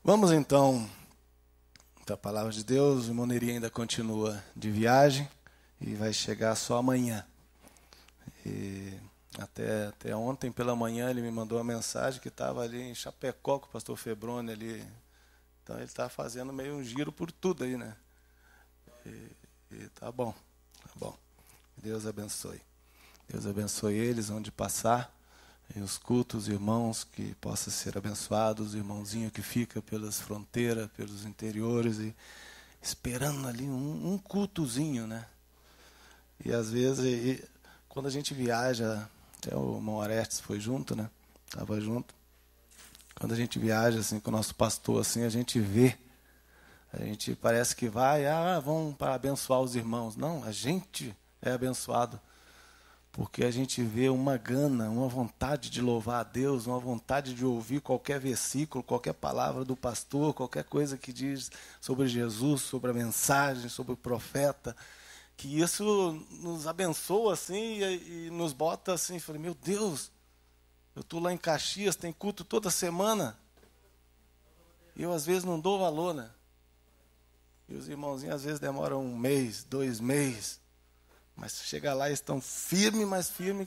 Vamos então para a palavra de Deus. O Moneri ainda continua de viagem e vai chegar só amanhã. E até ontem pela manhã ele me mandou uma mensagem que estava ali em Chapecó com o pastor Febroni ali. Então ele está fazendo meio um giro por tudo aí, né? E tá bom. Deus abençoe. Deus abençoe eles onde passar. E os cultos, irmãos, que possam ser abençoados, irmãozinho que fica pelas fronteiras, pelos interiores, e esperando ali um cultozinho, né? E às vezes, quando a gente viaja, até o irmão Orestes foi junto, né? Estava junto. Quando a gente viaja assim, com o nosso pastor, assim, a gente vê, a gente parece que vai, vamos para abençoar os irmãos. Não, a gente é abençoado. Porque a gente vê uma gana, uma vontade de louvar a Deus, uma vontade de ouvir qualquer versículo, qualquer palavra do pastor, qualquer coisa que diz sobre Jesus, sobre a mensagem, sobre o profeta, que isso nos abençoa assim e nos bota assim. Falei, meu Deus, eu estou lá em Caxias, tem culto toda semana, e eu às vezes não dou valor, né? E os irmãozinhos às vezes demoram 1 mês, 2 meses. Mas chega lá e estão firmes, mais firmes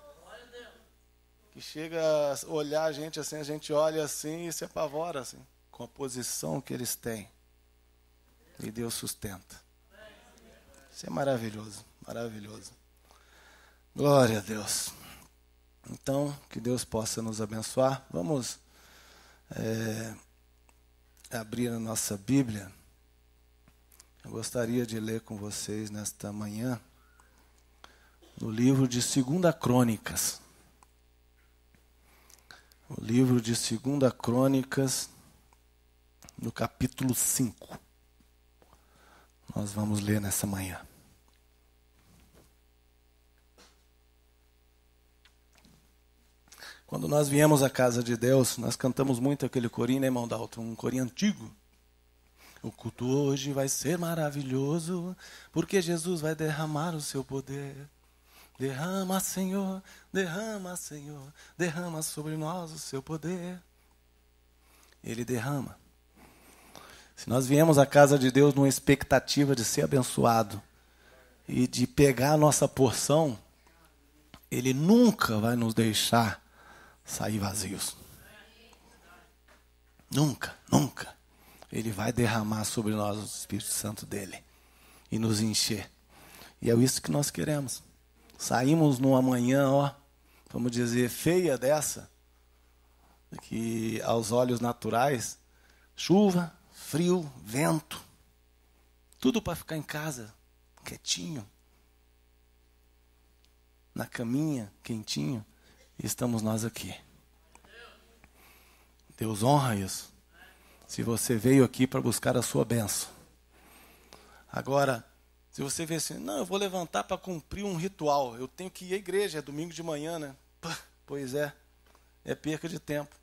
que chega a olhar a gente olha assim e se apavora assim, com a posição que eles têm. E Deus sustenta. Isso é maravilhoso, maravilhoso. Glória a Deus. Então, que Deus possa nos abençoar. Vamos abrir a nossa Bíblia. Eu gostaria de ler com vocês nesta manhã no livro de 2 Crônicas. O livro de 2 Crônicas, no capítulo 5. Nós vamos ler nessa manhã. Quando nós viemos à casa de Deus, nós cantamos muito aquele corinho, né, irmão Dalton? Um corinho antigo. O culto hoje vai ser maravilhoso, porque Jesus vai derramar o seu poder. Derrama, Senhor, derrama sobre nós o seu poder. Ele derrama. Se nós viemos à casa de Deus numa expectativa de ser abençoado e de pegar a nossa porção, Ele nunca vai nos deixar sair vazios. Nunca, nunca. Ele vai derramar sobre nós o Espírito Santo dele e nos encher. E é isso que nós queremos. Saímos numa manhã, vamos dizer, feia dessa, que aos olhos naturais, chuva, frio, vento, tudo para ficar em casa, quietinho, na caminha, quentinho, e estamos nós aqui. Deus honra isso. Se você veio aqui para buscar a sua bênção. Agora, se você vê assim, não, eu vou levantar para cumprir um ritual, eu tenho que ir à igreja, é domingo de manhã, né? Pois é perca de tempo.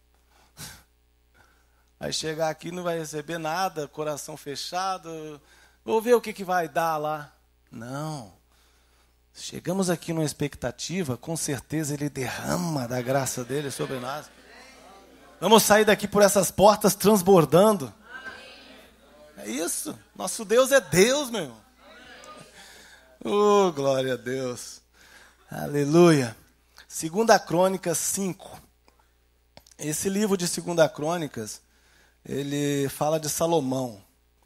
Aí chegar aqui não vai receber nada, coração fechado, vou ver o que vai dar lá. Não. Chegamos aqui numa expectativa, com certeza Ele derrama da graça dele sobre nós. Vamos sair daqui por essas portas transbordando. É isso, nosso Deus é Deus, meu irmão. Oh, glória a Deus. Aleluia. 2 Crônicas 5. Esse livro de 2 Crônicas, ele fala de Salomão.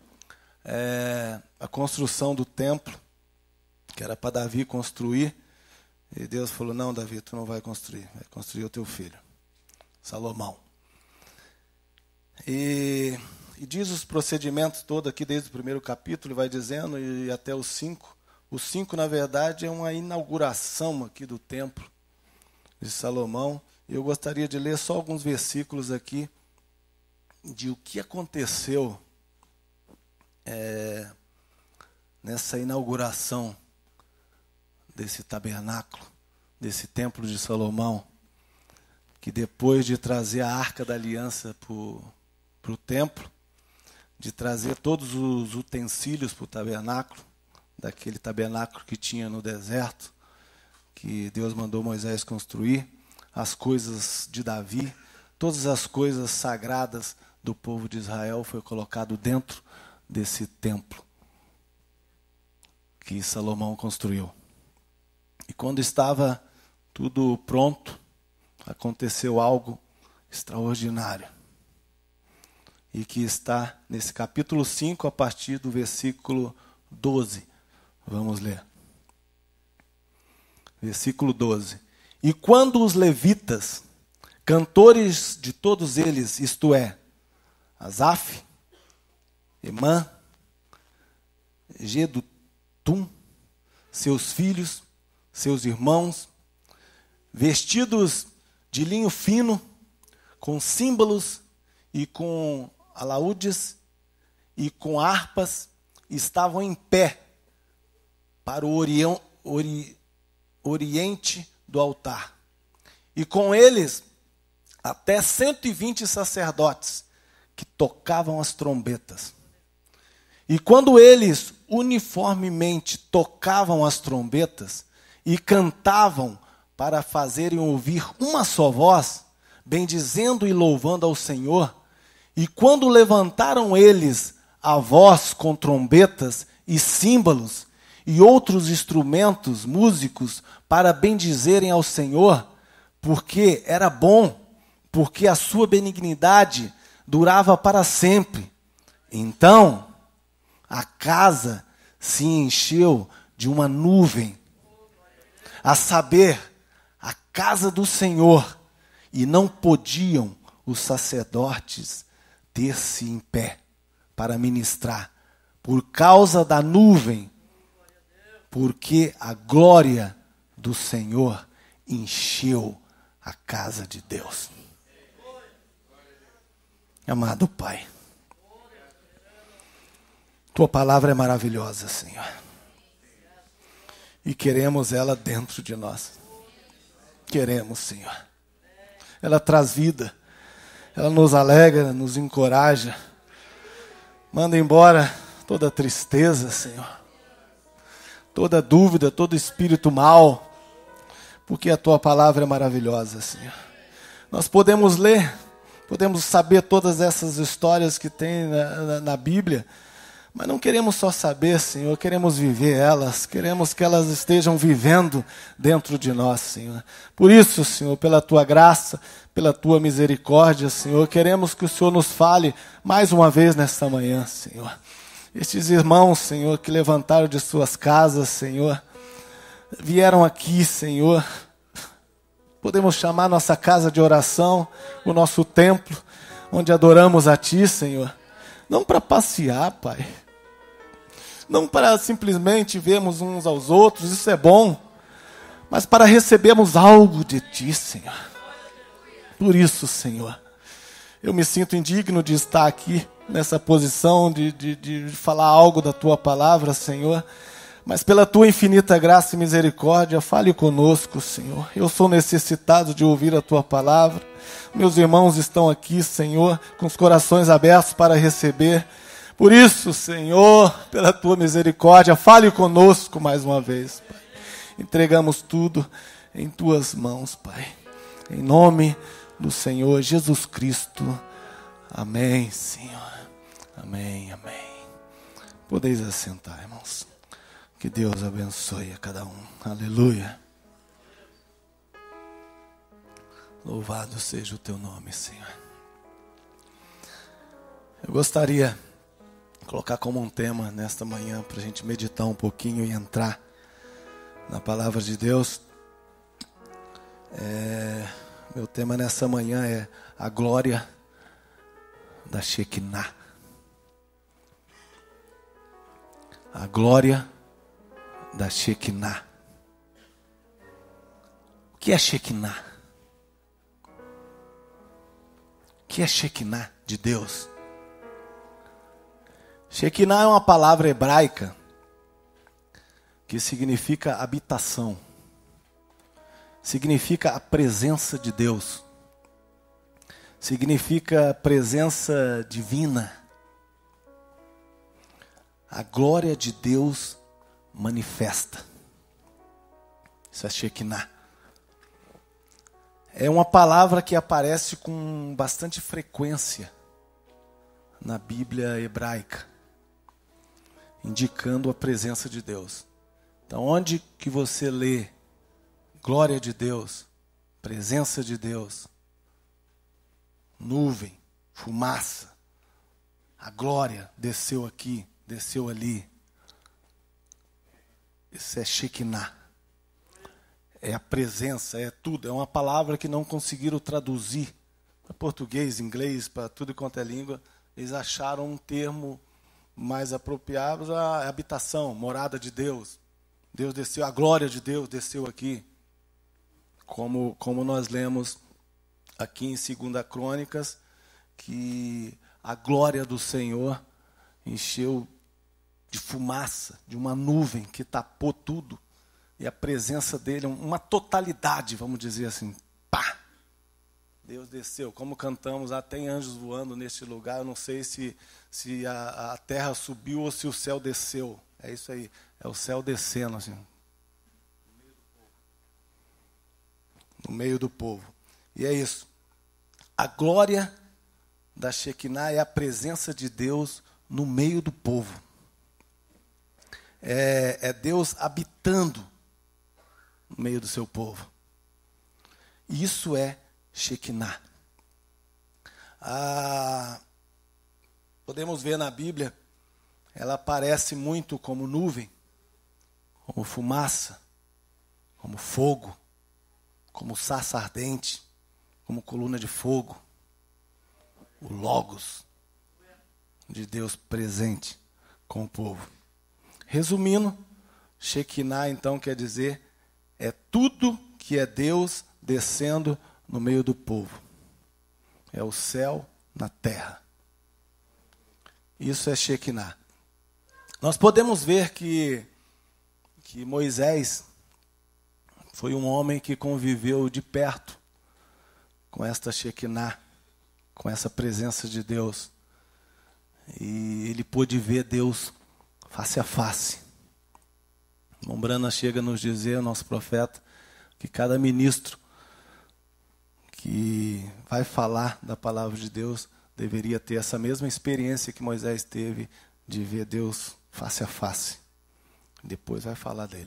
A construção do templo, que era para Davi construir. E Deus falou, não, Davi, tu não vai construir o teu filho, Salomão. E diz os procedimentos todos aqui, desde o primeiro capítulo, vai dizendo, e até o 5. O 5, na verdade, é uma inauguração aqui do templo de Salomão. Eu gostaria de ler só alguns versículos aqui de o que aconteceu nessa inauguração desse tabernáculo, desse templo de Salomão, que depois de trazer a Arca da Aliança para o templo, de trazer todos os utensílios para o tabernáculo, daquele tabernáculo que tinha no deserto, que Deus mandou Moisés construir, as coisas de Davi, todas as coisas sagradas do povo de Israel foi colocado dentro desse templo que Salomão construiu. E quando estava tudo pronto, aconteceu algo extraordinário. E que está nesse capítulo 5, a partir do versículo 12. Vamos ler. Versículo 12. E quando os levitas, cantores de todos eles, isto é, Asaf, Emã, Jedutum, seus filhos, seus irmãos, vestidos de linho fino, com símbolos e com alaúdes e com harpas, estavam em pé para o oriente do altar. E com eles até 120 sacerdotes que tocavam as trombetas. E quando eles uniformemente tocavam as trombetas e cantavam para fazerem ouvir uma só voz, bendizendo e louvando ao Senhor, e quando levantaram eles a voz com trombetas e símbolos e outros instrumentos músicos para bendizerem ao Senhor, porque era bom, porque a sua benignidade durava para sempre. Então, a casa se encheu de uma nuvem, a saber, a casa do Senhor, e não podiam os sacerdotes ter-se em pé para ministrar, por causa da nuvem, porque a glória do Senhor encheu a casa de Deus. Amado Pai, Tua palavra é maravilhosa, Senhor, e queremos ela dentro de nós. Queremos, Senhor. Ela traz vida, ela nos alegra, nos encoraja, manda embora toda tristeza, Senhor, toda dúvida, todo espírito mau, porque a Tua palavra é maravilhosa, Senhor. Nós podemos ler, podemos saber todas essas histórias que tem na Bíblia, mas não queremos só saber, Senhor, queremos viver elas, queremos que elas estejam vivendo dentro de nós, Senhor. Por isso, Senhor, pela Tua graça, pela Tua misericórdia, Senhor, queremos que o Senhor nos fale mais uma vez nesta manhã, Senhor. Estes irmãos, Senhor, que levantaram de suas casas, Senhor, vieram aqui, Senhor. Podemos chamar nossa casa de oração, o nosso templo, onde adoramos a Ti, Senhor. Não para passear, Pai. Não para simplesmente vermos uns aos outros, isso é bom. Mas para recebermos algo de Ti, Senhor. Por isso, Senhor, eu me sinto indigno de estar aqui nessa posição, de falar algo da Tua palavra, Senhor. Mas pela Tua infinita graça e misericórdia, fale conosco, Senhor. Eu sou necessitado de ouvir a Tua palavra. Meus irmãos estão aqui, Senhor, com os corações abertos para receber. Por isso, Senhor, pela Tua misericórdia, fale conosco mais uma vez, Pai. Entregamos tudo em Tuas mãos, Pai. Em nome do Senhor Jesus Cristo. Amém, Senhor. Amém, amém. Podeis assentar, irmãos. Que Deus abençoe a cada um. Aleluia. Louvado seja o Teu nome, Senhor. Eu gostaria de colocar como um tema nesta manhã para a gente meditar um pouquinho e entrar na palavra de Deus. Meu tema nessa manhã é a glória da Shekinah. A glória da Shekinah. O que é Shekinah? O que é Shekinah de Deus? Shekinah é uma palavra hebraica que significa habitação. Significa a presença de Deus. Significa presença divina. A glória de Deus manifesta. Isso é Shekinah. É uma palavra que aparece com bastante frequência na Bíblia hebraica, indicando a presença de Deus. Então, onde que você lê glória de Deus, presença de Deus, nuvem, fumaça, a glória desceu aqui, desceu ali. Isso é Shekinah. É a presença, é tudo. É uma palavra que não conseguiram traduzir para português, inglês, para tudo quanto é língua. Eles acharam um termo mais apropriado, a habitação, morada de Deus. Deus desceu, a glória de Deus desceu aqui. Como nós lemos aqui em 2 Crônicas, que a glória do Senhor encheu de fumaça, de uma nuvem que tapou tudo. E a presença dele, uma totalidade, vamos dizer assim, pá! Deus desceu, como cantamos, tem anjos voando neste lugar, eu não sei se a terra subiu ou se o céu desceu. É isso aí, é o céu descendo, assim. No meio do povo. E é isso. A glória da Shekinah é a presença de Deus no meio do povo. É Deus habitando no meio do seu povo. Isso é Shekinah. Podemos ver na Bíblia, ela aparece muito como nuvem, como fumaça, como fogo, como sarça ardente, como coluna de fogo. O Logos de Deus presente com o povo. Resumindo, Shekinah então quer dizer, é tudo que é Deus descendo no meio do povo. É o céu na terra. Isso é Shekinah. Nós podemos ver que Moisés foi um homem que conviveu de perto com esta Shekinah, com essa presença de Deus. E ele pôde ver Deus face a face. Mombrana chega a nos dizer, o nosso profeta, que cada ministro que vai falar da palavra de Deus deveria ter essa mesma experiência que Moisés teve de ver Deus face a face. Depois vai falar dele.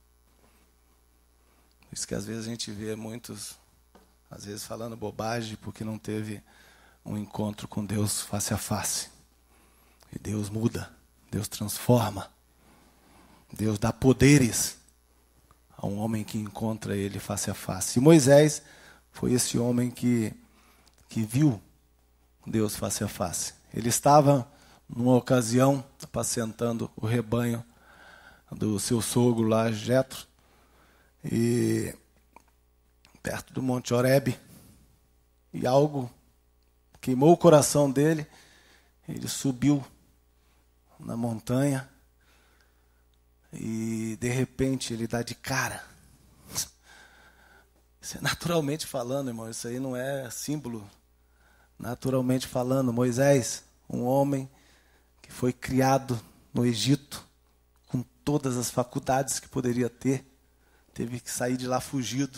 Por isso que às vezes a gente vê muitos, às vezes falando bobagem, porque não teve um encontro com Deus face a face. E Deus muda, Deus transforma, Deus dá poderes a um homem que encontra ele face a face. E Moisés foi esse homem que viu Deus face a face. Ele estava, numa ocasião, apacentando o rebanho do seu sogro lá, Jetro, e perto do Monte Horebe, e algo queimou o coração dele. Ele subiu na montanha e de repente ele dá de cara. Isso é naturalmente falando, irmão, isso aí não é símbolo. Naturalmente falando, Moisés, um homem que foi criado no Egito, com todas as faculdades que poderia ter, teve que sair de lá fugido.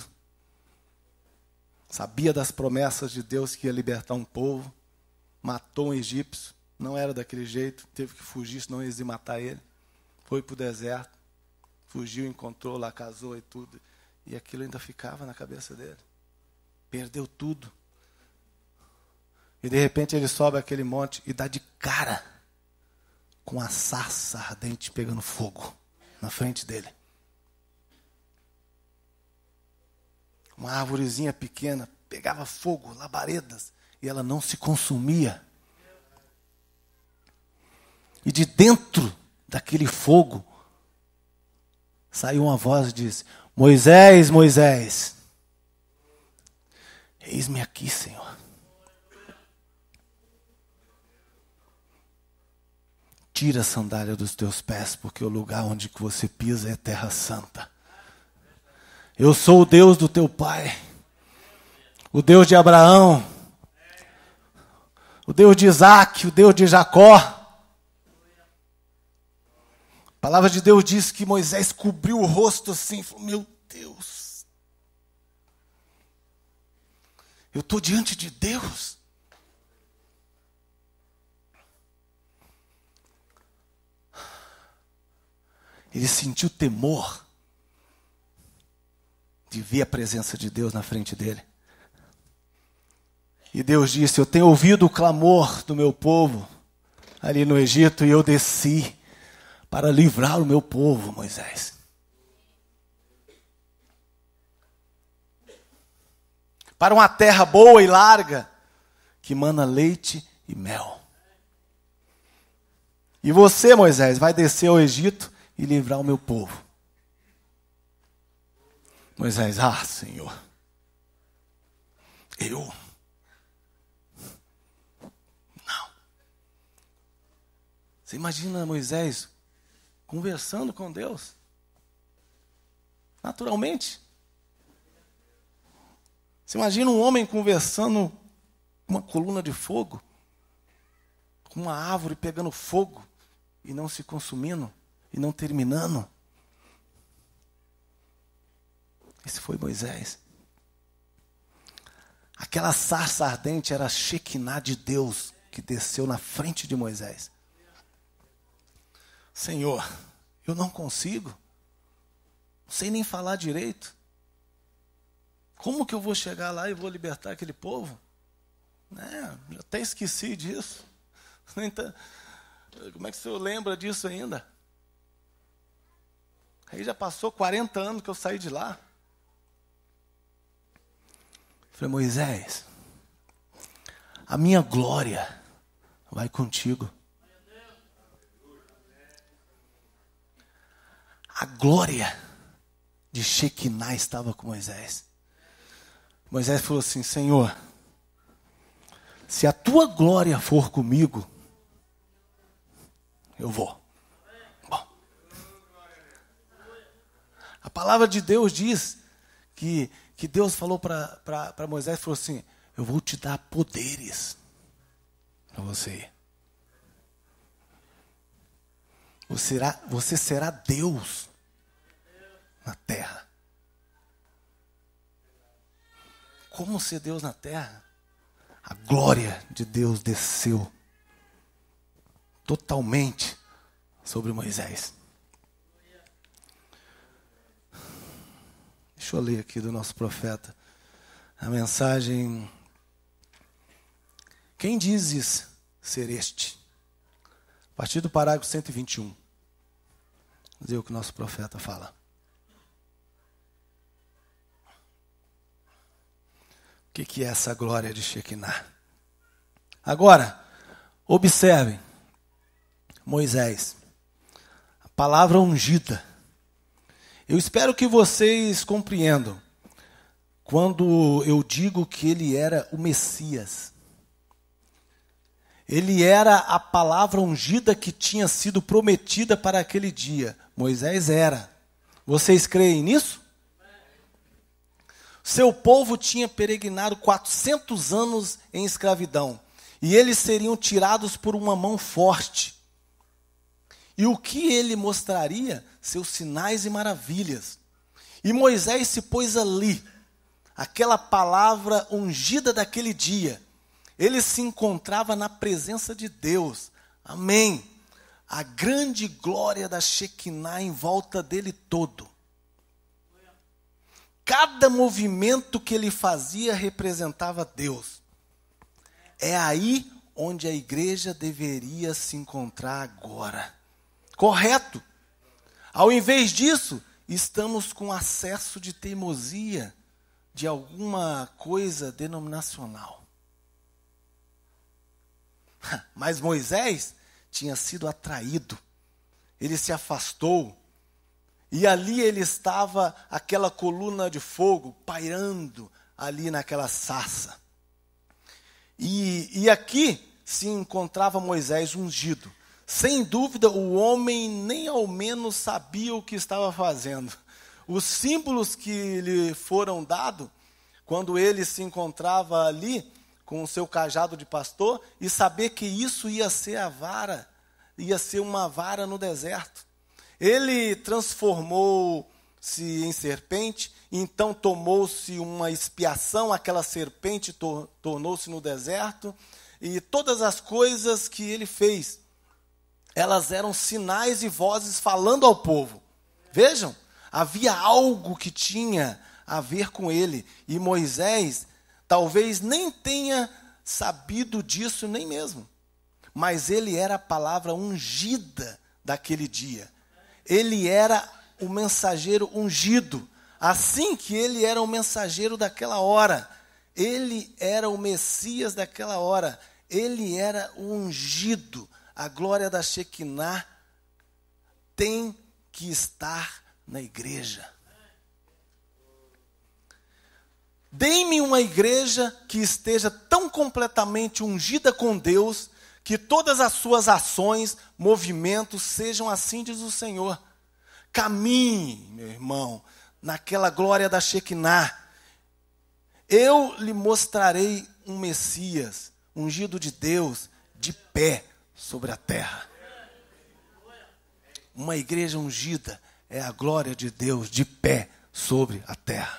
Sabia das promessas de Deus que ia libertar um povo, matou um egípcio, não era daquele jeito, teve que fugir, senão eles iam matar ele. Foi para o deserto, fugiu, encontrou lá, casou e tudo. E aquilo ainda ficava na cabeça dele. Perdeu tudo. E de repente ele sobe aquele monte e dá de cara com a sarça ardente pegando fogo na frente dele. Uma arvorezinha pequena pegava fogo, labaredas, e ela não se consumia. E de dentro daquele fogo saiu uma voz e disse: Moisés, Moisés, eis-me aqui, Senhor. Tira a sandália dos teus pés, porque o lugar onde que você pisa é terra santa. Eu sou o Deus do teu pai, o Deus de Abraão, o Deus de Isaac, o Deus de Jacó. A palavra de Deus diz que Moisés cobriu o rosto assim e falou: meu Deus, eu estou diante de Deus. Ele sentiu temor de ver a presença de Deus na frente dele. E Deus disse: eu tenho ouvido o clamor do meu povo ali no Egito, e eu desci para livrar o meu povo, Moisés. Para uma terra boa e larga, que mana leite e mel. E você, Moisés, vai descer ao Egito e livrar o meu povo. Moisés: Senhor, eu não. Você imagina Moisés conversando com Deus? Naturalmente. Você imagina um homem conversando com uma coluna de fogo, com uma árvore pegando fogo e não se consumindo e não terminando? Esse foi Moisés. Aquela sarça ardente era a Shekinah de Deus que desceu na frente de Moisés. Senhor, eu não consigo. Não sei nem falar direito. Como que eu vou chegar lá e vou libertar aquele povo? Já até esqueci disso. Como é que o senhor lembra disso ainda? Aí já passou 40 anos que eu saí de lá. Falei: Moisés, a minha glória vai contigo. A glória de Shekinah estava com Moisés. Moisés falou assim: Senhor, se a tua glória for comigo, eu vou. Bom, a palavra de Deus diz que Deus falou para Moisés, falou assim: eu vou te dar poderes para você. Você será Deus na terra. Como ser Deus na terra? A glória de Deus desceu totalmente sobre Moisés. Deixa eu ler aqui do nosso profeta a mensagem. Quem dizes ser este? A partir do parágrafo 121. Vamos ver o que o nosso profeta fala. O que é essa glória de Shekinah? Agora, observem. Moisés, a palavra ungida. Eu espero que vocês compreendam quando eu digo que ele era o Messias. Ele era a palavra ungida que tinha sido prometida para aquele dia. Moisés era. Vocês creem nisso? Seu povo tinha peregrinado 400 anos em escravidão. E eles seriam tirados por uma mão forte. E o que ele mostraria? Seus sinais e maravilhas. E Moisés se pôs ali. Aquela palavra ungida daquele dia. Ele se encontrava na presença de Deus. Amém. A grande glória da Shekinah em volta dele todo. Cada movimento que ele fazia representava Deus. É aí onde a igreja deveria se encontrar agora. Correto? Ao invés disso, estamos com acesso de teimosia de alguma coisa denominacional. Mas Moisés tinha sido atraído. Ele se afastou. E ali ele estava, aquela coluna de fogo, pairando ali naquela sarça. E aqui se encontrava Moisés ungido. Sem dúvida, o homem nem ao menos sabia o que estava fazendo. Os símbolos que lhe foram dados, quando ele se encontrava ali, com o seu cajado de pastor, e saber que isso ia ser a vara, ia ser uma vara no deserto. Ele transformou-se em serpente, então tomou-se uma expiação, aquela serpente tornou-se no deserto, e todas as coisas que ele fez, elas eram sinais e vozes falando ao povo. Vejam, havia algo que tinha a ver com ele. E Moisés talvez nem tenha sabido disso nem mesmo. Mas ele era a palavra ungida daquele dia. Ele era o mensageiro ungido. Assim que ele era o mensageiro daquela hora. Ele era o Messias daquela hora. Ele era o ungido. A glória da Shekinah tem que estar na igreja. Dê-me uma igreja que esteja tão completamente ungida com Deus, que todas as suas ações, movimentos sejam assim, diz o Senhor. Caminhe, meu irmão, naquela glória da Shekinah. Eu lhe mostrarei um Messias, ungido de Deus, de pé sobre a terra. Uma igreja ungida é a glória de Deus de pé sobre a terra.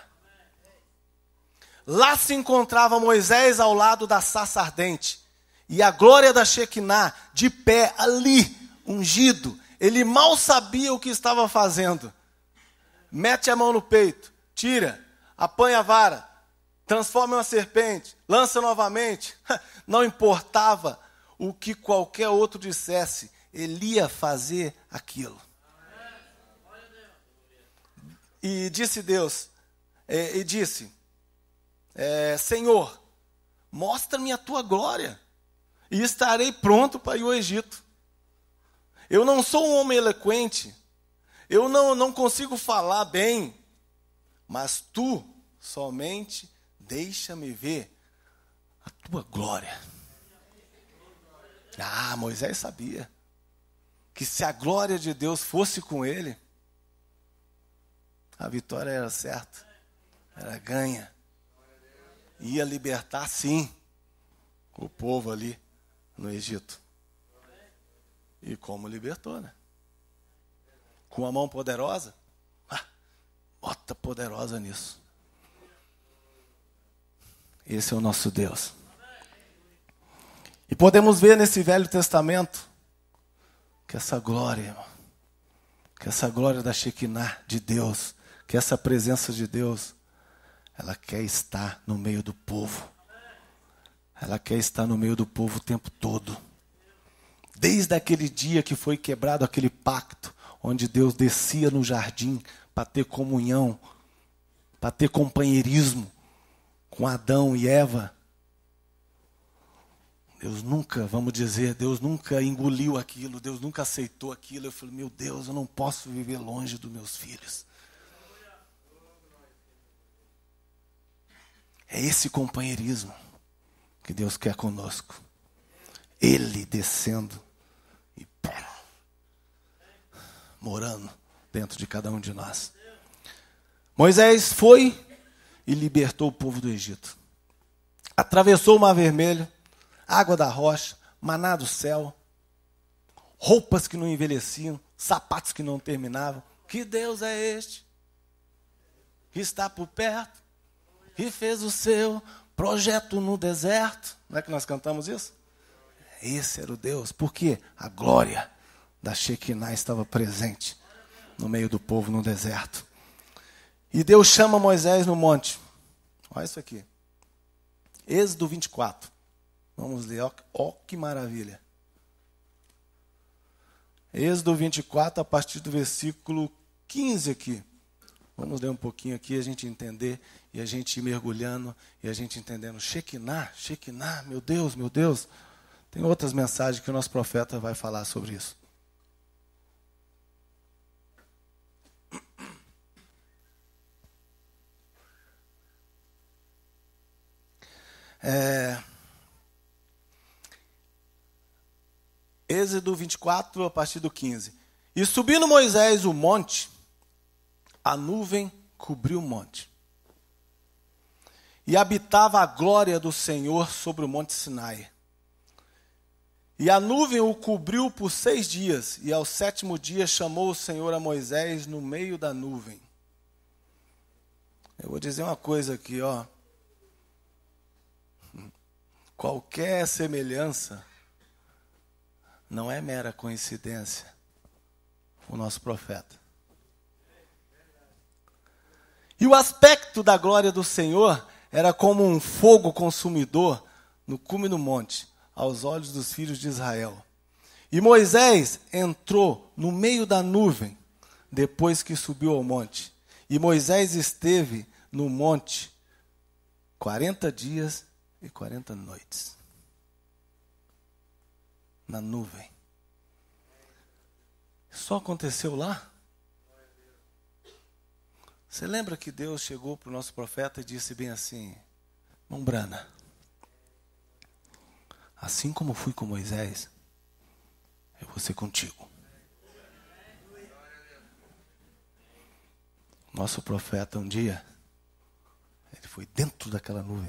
Lá se encontrava Moisés ao lado da sarça ardente. E a glória da Shekinah de pé ali, ungido. Ele mal sabia o que estava fazendo. Mete a mão no peito, tira, apanha a vara, transforma em uma serpente, lança novamente. Não importava o que qualquer outro dissesse, ele ia fazer aquilo. E disse Deus, Senhor, mostra-me a tua glória, e estarei pronto para ir ao Egito. Eu não sou um homem eloquente, eu não consigo falar bem, mas tu somente deixa-me ver a tua glória. Ah, Moisés sabia que se a glória de Deus fosse com ele, a vitória era certa, era ganha. Ia libertar, sim, o povo ali no Egito. E como libertou, né? Com a mão poderosa? Bota poderosa nisso. Esse é o nosso Deus. E podemos ver nesse Velho Testamento que essa glória, irmão, que essa glória da Shekinah de Deus, que essa presença de Deus, ela quer estar no meio do povo. Ela quer estar no meio do povo o tempo todo. Desde aquele dia que foi quebrado aquele pacto, onde Deus descia no jardim para ter comunhão, para ter companheirismo com Adão e Eva. Deus nunca engoliu aquilo, Deus nunca aceitou aquilo. Eu falei, meu Deus, eu não posso viver longe dos meus filhos. É esse companheirismo que Deus quer conosco. Ele descendo e morando dentro de cada um de nós. Moisés foi e libertou o povo do Egito. Atravessou o Mar Vermelho, água da rocha, maná do céu, roupas que não envelheciam, sapatos que não terminavam. Que Deus é este? Que está por perto? Que fez o seu projeto no deserto? Não é que nós cantamos isso? Esse era o Deus, porque a glória da Shekinah estava presente no meio do povo no deserto. E Deus chama Moisés no monte. Olha isso aqui. Êxodo 24. Vamos ler, ó que maravilha. Êxodo 24, a partir do versículo 15 aqui. Vamos ler um pouquinho aqui, a gente entender, e a gente ir mergulhando, e a gente entendendo. Shekinah, meu Deus, meu Deus. Tem outras mensagens que o nosso profeta vai falar sobre isso. Êxodo 24, a partir do 15. E subindo Moisés o monte, a nuvem cobriu o monte. E habitava a glória do Senhor sobre o monte Sinai. E a nuvem o cobriu por 6 dias, e ao 7º dia chamou o Senhor a Moisés no meio da nuvem. Eu vou dizer uma coisa aqui, ó. Qualquer semelhança não é mera coincidência com o nosso profeta. E o aspecto da glória do Senhor era como um fogo consumidor no cume do monte, aos olhos dos filhos de Israel. E Moisés entrou no meio da nuvem, depois que subiu ao monte. E Moisés esteve no monte 40 dias e 40 noites. Na nuvem. Só aconteceu lá? Você lembra que Deus chegou para o nosso profeta e disse bem assim: irmão Brana, assim como fui com Moisés, eu vou ser contigo. Nosso profeta um dia, ele foi dentro daquela nuvem.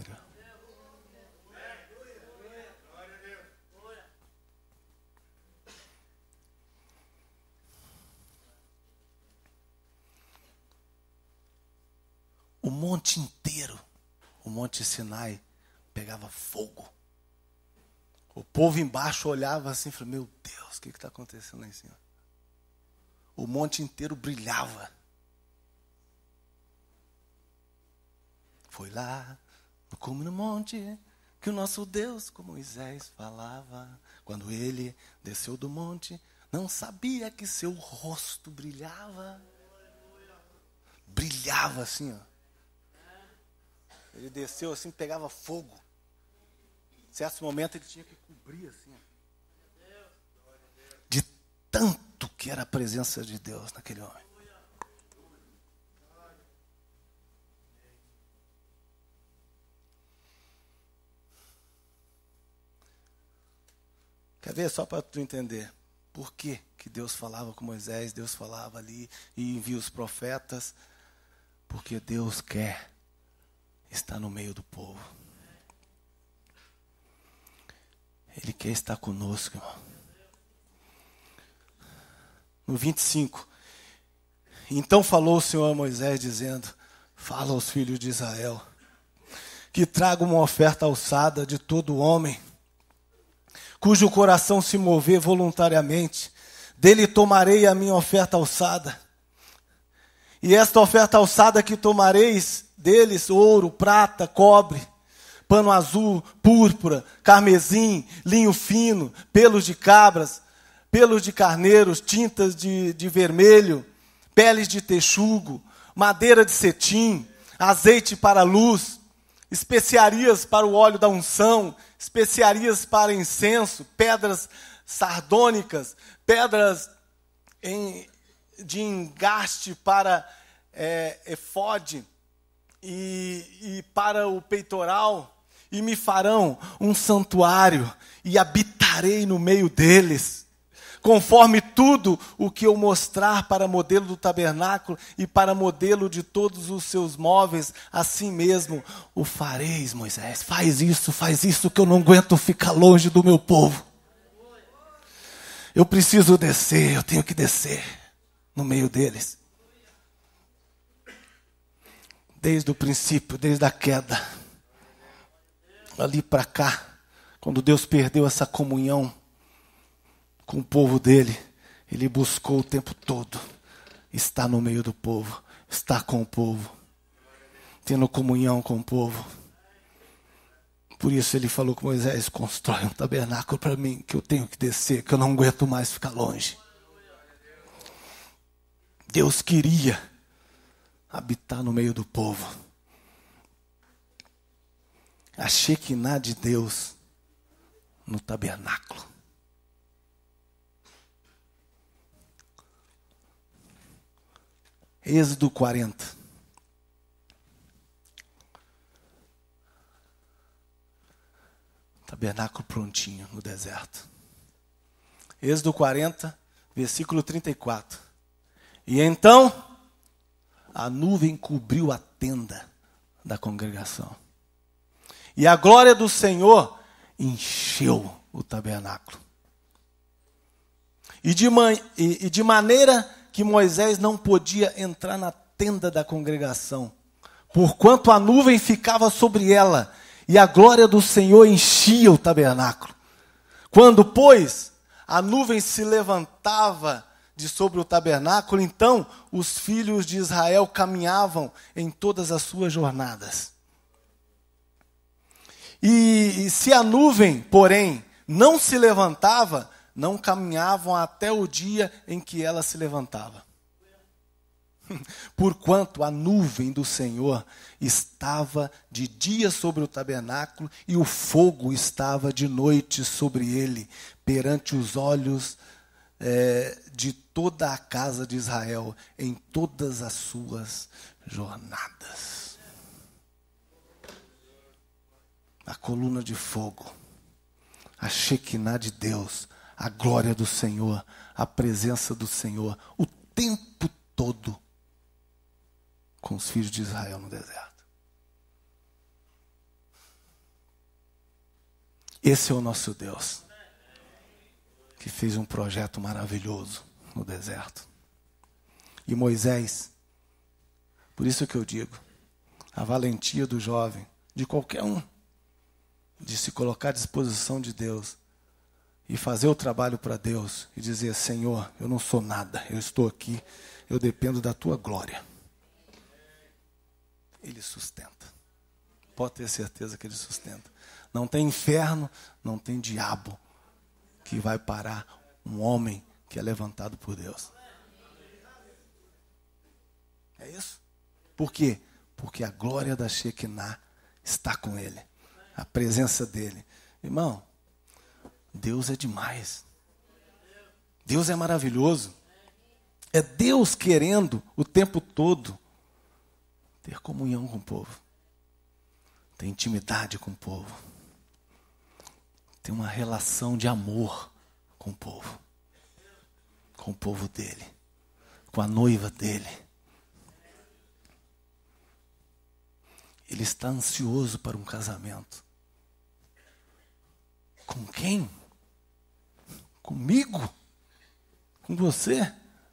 O monte inteiro, o monte Sinai, pegava fogo. O povo embaixo olhava assim e falava: meu Deus, o que está acontecendo lá em cima? O monte inteiro brilhava. Foi lá, no cume do monte, que o nosso Deus com Moisés falava. Quando ele desceu do monte, não sabia que seu rosto brilhava. Brilhava assim, ó. Ele desceu assim, pegava fogo. Em certo momento ele tinha que cobrir assim. De tanto que era a presença de Deus naquele homem. Quer ver? Só para tu entender. Por que que Deus falava com Moisés, Deus falava ali e envia os profetas? Porque Deus quer estar no meio do povo. Ele quer estar conosco, irmão. No 25. Então falou o Senhor a Moisés, dizendo: fala aos filhos de Israel, que tragam uma oferta alçada de todo homem, cujo coração se mover voluntariamente, dele tomarei a minha oferta alçada. E esta oferta alçada que tomareis deles, ouro, prata, cobre, pano azul, púrpura, carmesim, linho fino, pelos de cabras, pelos de carneiros, tintas de vermelho, peles de texugo, madeira de cetim, azeite para a luz, especiarias para o óleo da unção, especiarias para incenso, pedras sardônicas, pedras de engaste para efode e para o peitoral, e me farão um santuário, e habitarei no meio deles, conforme tudo o que eu mostrar para modelo do tabernáculo e para modelo de todos os seus móveis, assim mesmo o fareis, Moisés. Faz isso, que eu não aguento ficar longe do meu povo. Eu preciso descer, eu tenho que descer no meio deles. Desde o princípio, desde a queda, ali para cá, quando Deus perdeu essa comunhão com o povo dele, ele buscou o tempo todo estar no meio do povo, estar com o povo, tendo comunhão com o povo. Por isso ele falou com Moisés: constrói um tabernáculo para mim, que eu tenho que descer, que eu não aguento mais ficar longe. Deus queria habitar no meio do povo. A Shekinah de Deus no tabernáculo. Êxodo 40. Tabernáculo prontinho no deserto. Êxodo 40, versículo 34. E então a nuvem cobriu a tenda da congregação. E a glória do Senhor encheu o tabernáculo. E de maneira que Moisés não podia entrar na tenda da congregação, porquanto a nuvem ficava sobre ela, e a glória do Senhor enchia o tabernáculo. Quando, pois, a nuvem se levantava de sobre o tabernáculo, então os filhos de Israel caminhavam em todas as suas jornadas. E se a nuvem, porém, não se levantava, não caminhavam até o dia em que ela se levantava. Porquanto a nuvem do Senhor estava de dia sobre o tabernáculo e o fogo estava de noite sobre ele, perante os olhos de toda a casa de Israel, em todas as suas jornadas. A coluna de fogo, a Shekinah de Deus, a glória do Senhor, a presença do Senhor, o tempo todo com os filhos de Israel no deserto. Esse é o nosso Deus, que fez um projeto maravilhoso no deserto. E Moisés, por isso que eu digo, a valentia do jovem, de qualquer um, de se colocar à disposição de Deus e fazer o trabalho para Deus e dizer: Senhor, eu não sou nada, eu estou aqui, eu dependo da tua glória. Ele sustenta. Pode ter certeza que ele sustenta. Não tem inferno, não tem diabo que vai parar um homem que é levantado por Deus. É isso? Por quê? Porque a glória da Shekinah está com ele. A presença dele. Irmão, Deus é demais. Deus é maravilhoso. É Deus querendo o tempo todo ter comunhão com o povo. Ter intimidade com o povo. Ter uma relação de amor com o povo. Com o povo dele. Com a noiva dele. Ele está ansioso para um casamento. Com quem? Comigo? Com você?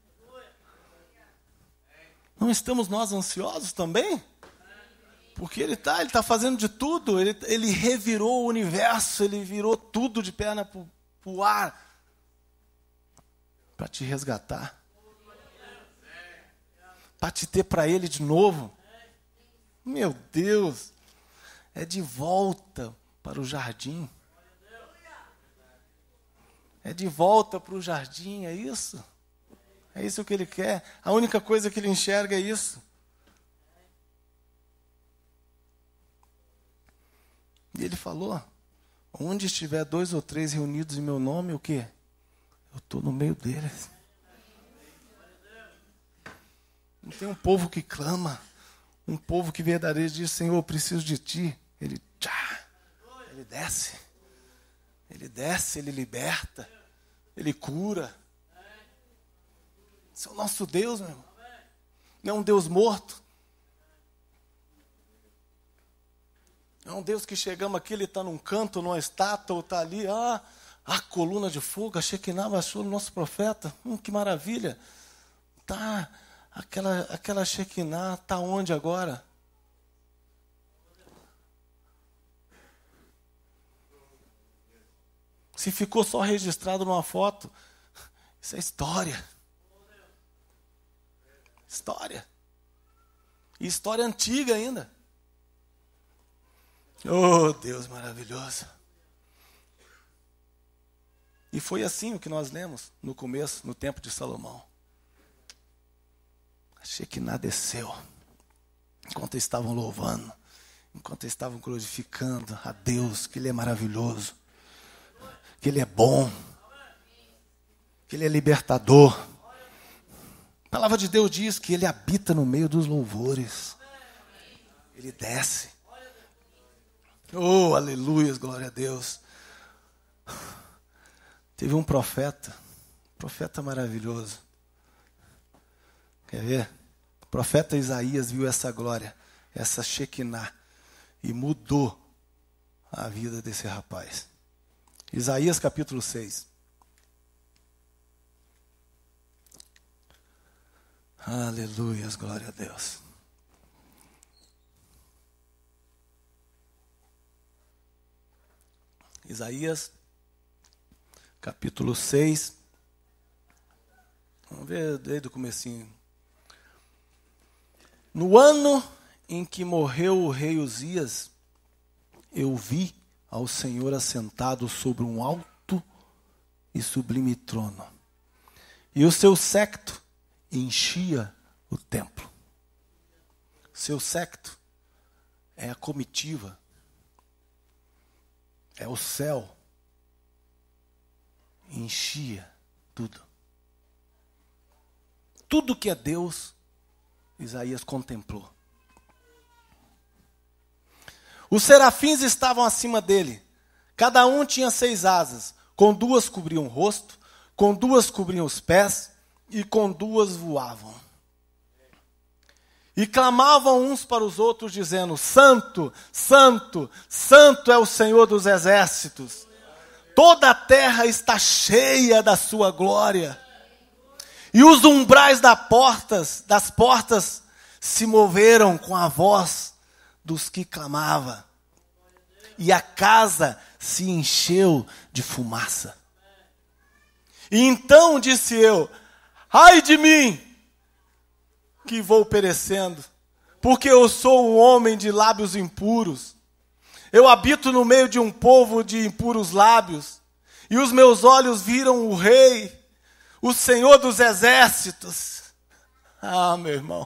Não estamos nós ansiosos também? Porque ele está fazendo de tudo, ele revirou o universo, ele virou tudo de perna para o ar, para te resgatar, para te ter para ele de novo. Meu Deus, é de volta para o jardim. É de volta para o jardim, é isso? É isso que ele quer. A única coisa que ele enxerga é isso. E ele falou: onde estiver 2 ou 3 reunidos em meu nome, o quê? Eu estou no meio deles. Não tem um povo que clama, um povo que verdadeiramente diz: Senhor, eu preciso de ti. Ele desce. Ele desce, ele liberta, ele cura. Esse é o nosso Deus, meu irmão. Não é um Deus morto. É um Deus que chegamos aqui, ele está num canto, numa estátua, ou está ali, a coluna de fogo, a Shekinah baixou no nosso profeta. Que maravilha. Tá, aquela Shekinah está onde agora? Se ficou só registrado numa foto, isso é história. História. E história antiga ainda. Oh, Deus maravilhoso. E foi assim o que nós lemos no começo, no tempo de Salomão. A Shekinah desceu. Enquanto eles estavam louvando, enquanto eles estavam glorificando a Deus, que Ele é maravilhoso, que Ele é bom, que Ele é libertador. A palavra de Deus diz que Ele habita no meio dos louvores. Ele desce. Oh, aleluia, glória a Deus. Teve um profeta maravilhoso. Quer ver? O profeta Isaías viu essa glória, essa Shekinah, e mudou a vida desse rapaz. Isaías capítulo 6. Aleluia, glória a Deus. Isaías capítulo 6, Vamos ver desde o comecinho. No ano em que morreu o rei Uzias, eu vi ao Senhor assentado sobre um alto e sublime trono, e o seu séquito enchia o templo. Seu séquito é a comitiva, é o céu, enchia tudo. Tudo que é Deus, Isaías contemplou. Os serafins estavam acima dele. Cada um tinha 6 asas. Com 2 cobriam o rosto, com 2 cobriam os pés, e com 2 voavam. E clamavam uns para os outros, dizendo: Santo, Santo, Santo é o Senhor dos exércitos. Toda a terra está cheia da sua glória. E os umbrais das portas se moveram com a voz dos que clamavam. E a casa se encheu de fumaça. E então disse eu: ai de mim, que vou perecendo, porque eu sou um homem de lábios impuros. Eu habito no meio de um povo de impuros lábios, e os meus olhos viram o Rei, o Senhor dos exércitos. Ah, meu irmão.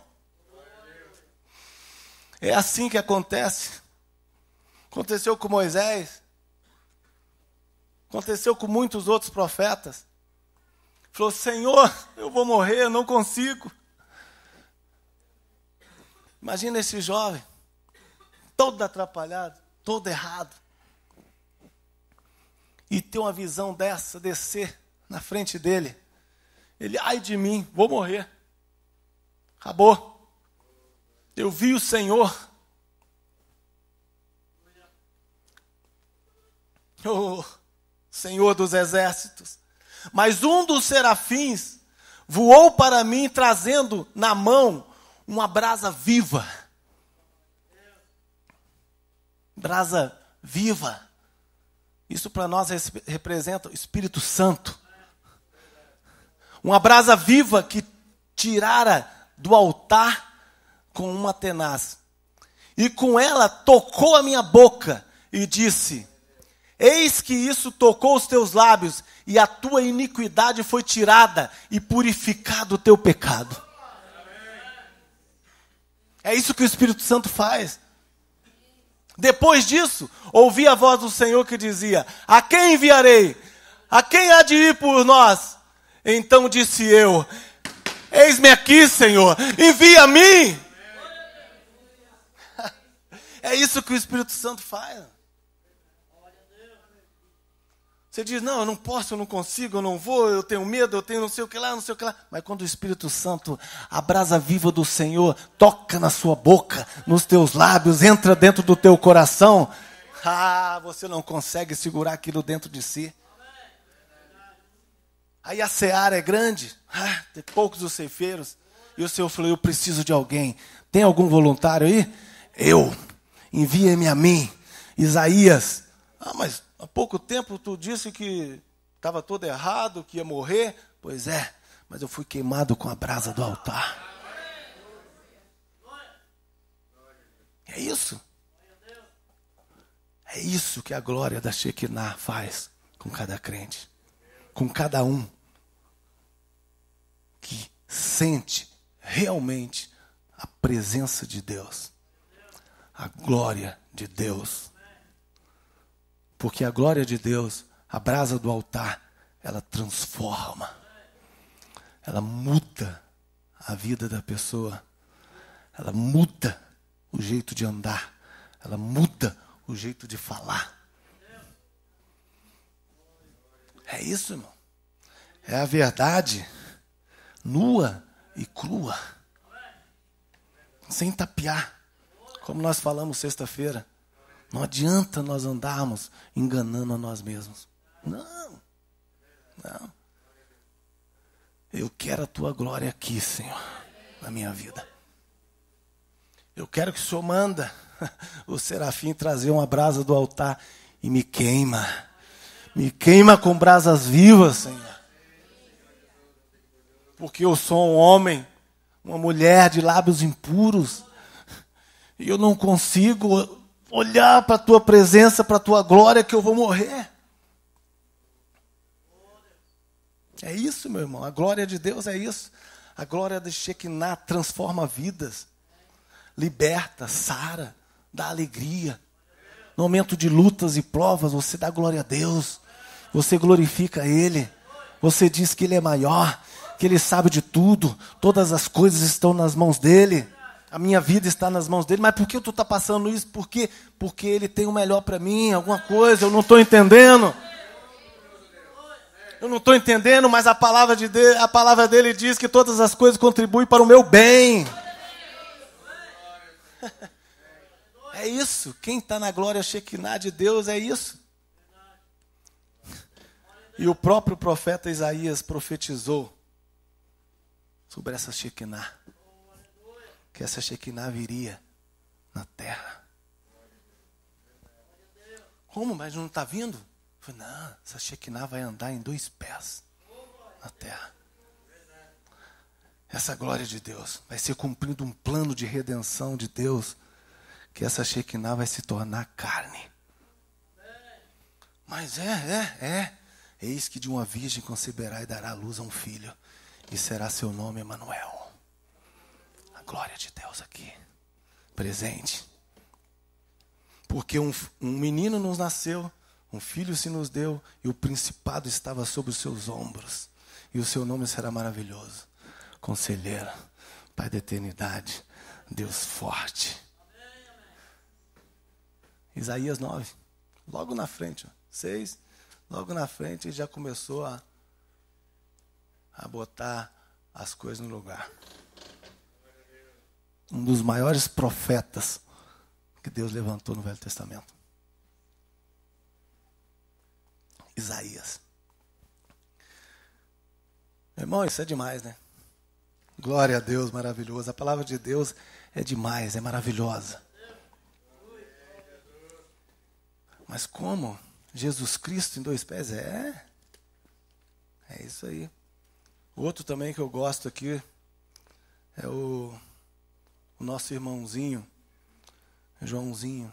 É assim que acontece. Aconteceu com Moisés. Aconteceu com muitos outros profetas. Falou: Senhor, eu vou morrer, eu não consigo. Imagina esse jovem, todo atrapalhado, todo errado. E ter uma visão dessa, descer na frente dele. Ele: ai de mim, vou morrer. Acabou. Eu vi o Senhor. Oh, Senhor dos exércitos. Mas um dos serafins voou para mim, trazendo na mão uma brasa viva. Brasa viva. Isso para nós representa o Espírito Santo. Uma brasa viva que tirara do altar com uma tenaz. E com ela tocou a minha boca e disse: eis que isso tocou os teus lábios, e a tua iniquidade foi tirada, e purificado o teu pecado. É isso que o Espírito Santo faz. Depois disso, ouvi a voz do Senhor que dizia: a quem enviarei? A quem há de ir por nós? Então disse eu: eis-me aqui, Senhor, envia a mim. É isso que o Espírito Santo faz. Você diz: não, eu não posso, eu não consigo, eu não vou, eu tenho medo, eu tenho não sei o que lá, não sei o que lá. Mas quando o Espírito Santo, a brasa viva do Senhor, toca na sua boca, nos teus lábios, entra dentro do teu coração, você não consegue segurar aquilo dentro de si. Aí a seara é grande, tem poucos os ceifeiros, e o Senhor falou: eu preciso de alguém. Tem algum voluntário aí? Envia-me a mim. Isaías: mas há pouco tempo tu disse que estava todo errado, que ia morrer. Pois é, mas eu fui queimado com a brasa do altar. É isso. É isso que a glória da Shekinah faz com cada crente. Com cada um que sente realmente a presença de Deus. A glória de Deus. Porque a glória de Deus, a brasa do altar, ela transforma. Ela muda a vida da pessoa. Ela muda o jeito de andar. Ela muda o jeito de falar. É isso, irmão. É a verdade nua e crua. Sem tapear. Como nós falamos sexta-feira. Não adianta nós andarmos enganando a nós mesmos. Não. Eu quero a tua glória aqui, Senhor, na minha vida. Eu quero que o Senhor manda o serafim trazer uma brasa do altar e me queima. Me queima com brasas vivas, Senhor. porque eu sou um homem, uma mulher de lábios impuros, e eu não consigo olhar para a tua presença, para a tua glória, que eu vou morrer. É isso, meu irmão, a glória de Deus é isso. A glória de Shekinah transforma vidas, liberta, sara, dá alegria. No momento de lutas e provas, você dá glória a Deus, você glorifica Ele, você diz que Ele é maior, que Ele sabe de tudo, todas as coisas estão nas mãos dEle, a minha vida está nas mãos dEle. Mas por que tu está passando isso? Por quê? Porque Ele tem o melhor para mim, alguma coisa, eu não estou entendendo. Eu não estou entendendo, mas a palavra dele diz que todas as coisas contribuem para o meu bem. É isso. Quem está na glória Shekinah de Deus é isso. E o próprio profeta Isaías profetizou sobre essa Shekinah. Que essa Shekinah viria na terra. Como? Mas não está vindo? Eu falei, não, essa Shekinah vai andar em 2 pés na terra. Essa glória de Deus vai ser cumprido um plano de redenção de Deus, que essa Shekinah vai se tornar carne. Mas eis que de uma virgem conceberá e dará à luz a um filho, e será seu nome Emanuel. A glória de Deus aqui, presente. Porque um menino nos nasceu, um filho se nos deu, e o principado estava sobre os seus ombros. E o seu nome será maravilhoso. Conselheiro, Pai da eternidade, Deus forte. Isaías 9, logo na frente, 6, logo na frente, ele já começou a botar as coisas no lugar. Um dos maiores profetas que Deus levantou no Velho Testamento. Isaías. Meu irmão, isso é demais, né? Glória a Deus, maravilhoso. A palavra de Deus é demais, é maravilhosa. Mas como? Jesus Cristo em 2 pés? É isso aí. Outro também que eu gosto aqui é o nosso irmãozinho, Joãozinho.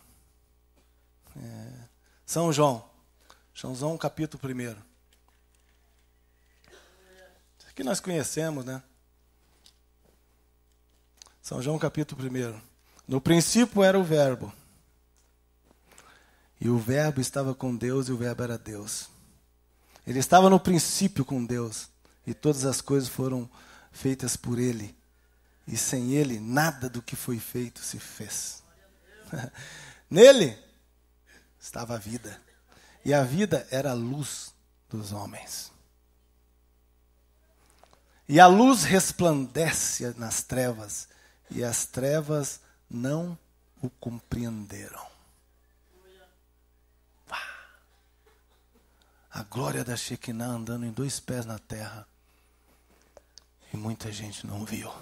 São João, capítulo 1. Isso aqui nós conhecemos, né? São João, capítulo 1. No princípio era o Verbo. E o Verbo estava com Deus e o Verbo era Deus. Ele estava no princípio com Deus. E todas as coisas foram feitas por Ele. E sem Ele, nada do que foi feito se fez. Nele estava a vida. E a vida era a luz dos homens. E a luz resplandece nas trevas. E as trevas não o compreenderam. A glória da Shekinah andando em 2 pés na terra. E muita gente não viu.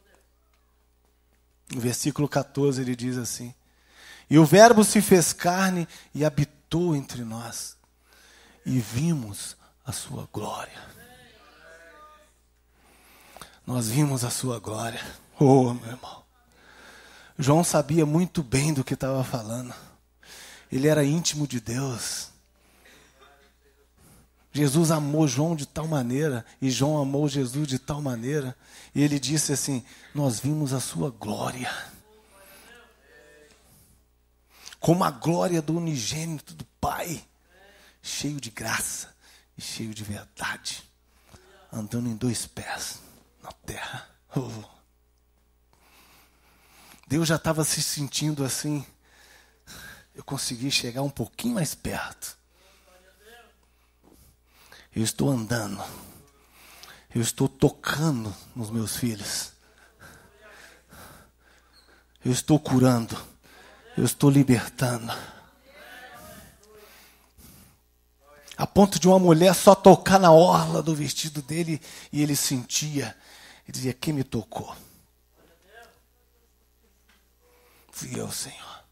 No versículo 14 ele diz assim: e o Verbo se fez carne e habitou entre nós. E vimos a sua glória. Nós vimos a sua glória. Oh, meu irmão. João sabia muito bem do que estava falando. Ele era íntimo de Deus. Jesus amou João de tal maneira, e João amou Jesus de tal maneira, e ele disse assim: nós vimos a sua glória, como a glória do unigênito do Pai, cheio de graça e cheio de verdade, andando em 2 pés na terra. Oh. Deus já estava se sentindo assim. Eu consegui chegar um pouquinho mais perto. Eu estou andando. Eu estou tocando nos meus filhos. Eu estou curando. Eu estou libertando. A ponto de uma mulher só tocar na orla do vestido dele e ele sentia. Ele dizia: quem me tocou? Fui eu, Senhor.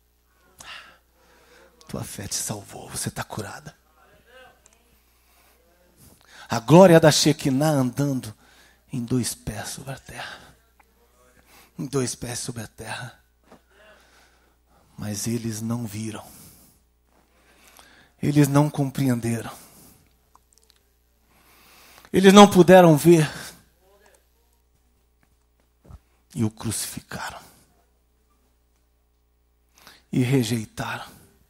Tua fé te salvou. Você está curada. A glória da Shekinah andando em 2 pés sobre a terra. Em 2 pés sobre a terra. Mas eles não viram. Eles não compreenderam. Eles não puderam ver. E o crucificaram. E rejeitaram.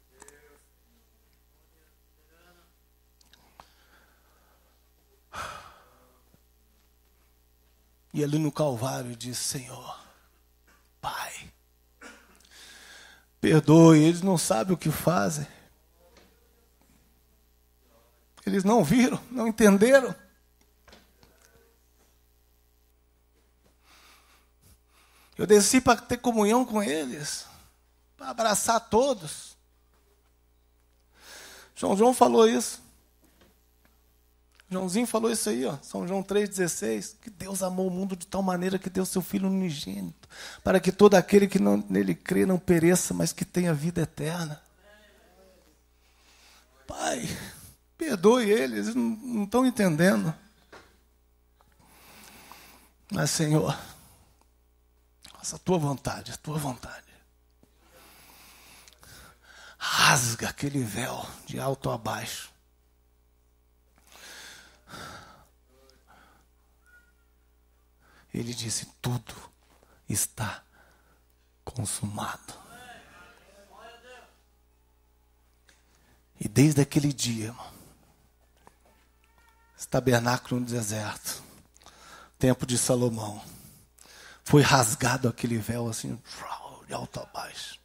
E ali no Calvário disse: Senhor, Pai, perdoe, eles não sabem o que fazem. Eles não viram, não entenderam. Eu desci para ter comunhão com eles, para abraçar todos. João falou isso. Joãozinho falou isso aí, ó, São João 3,16. Que Deus amou o mundo de tal maneira que deu seu Filho unigênito, para que todo aquele que nele crê não pereça, mas que tenha vida eterna. Pai, perdoe eles não estão entendendo. Mas, Senhor, faça a tua vontade, a tua vontade. Rasga aquele véu de alto a baixo. Ele disse: tudo está consumado. E desde aquele dia, irmão, esse tabernáculo no deserto, tempo de Salomão, foi rasgado aquele véu assim, de alto a baixo,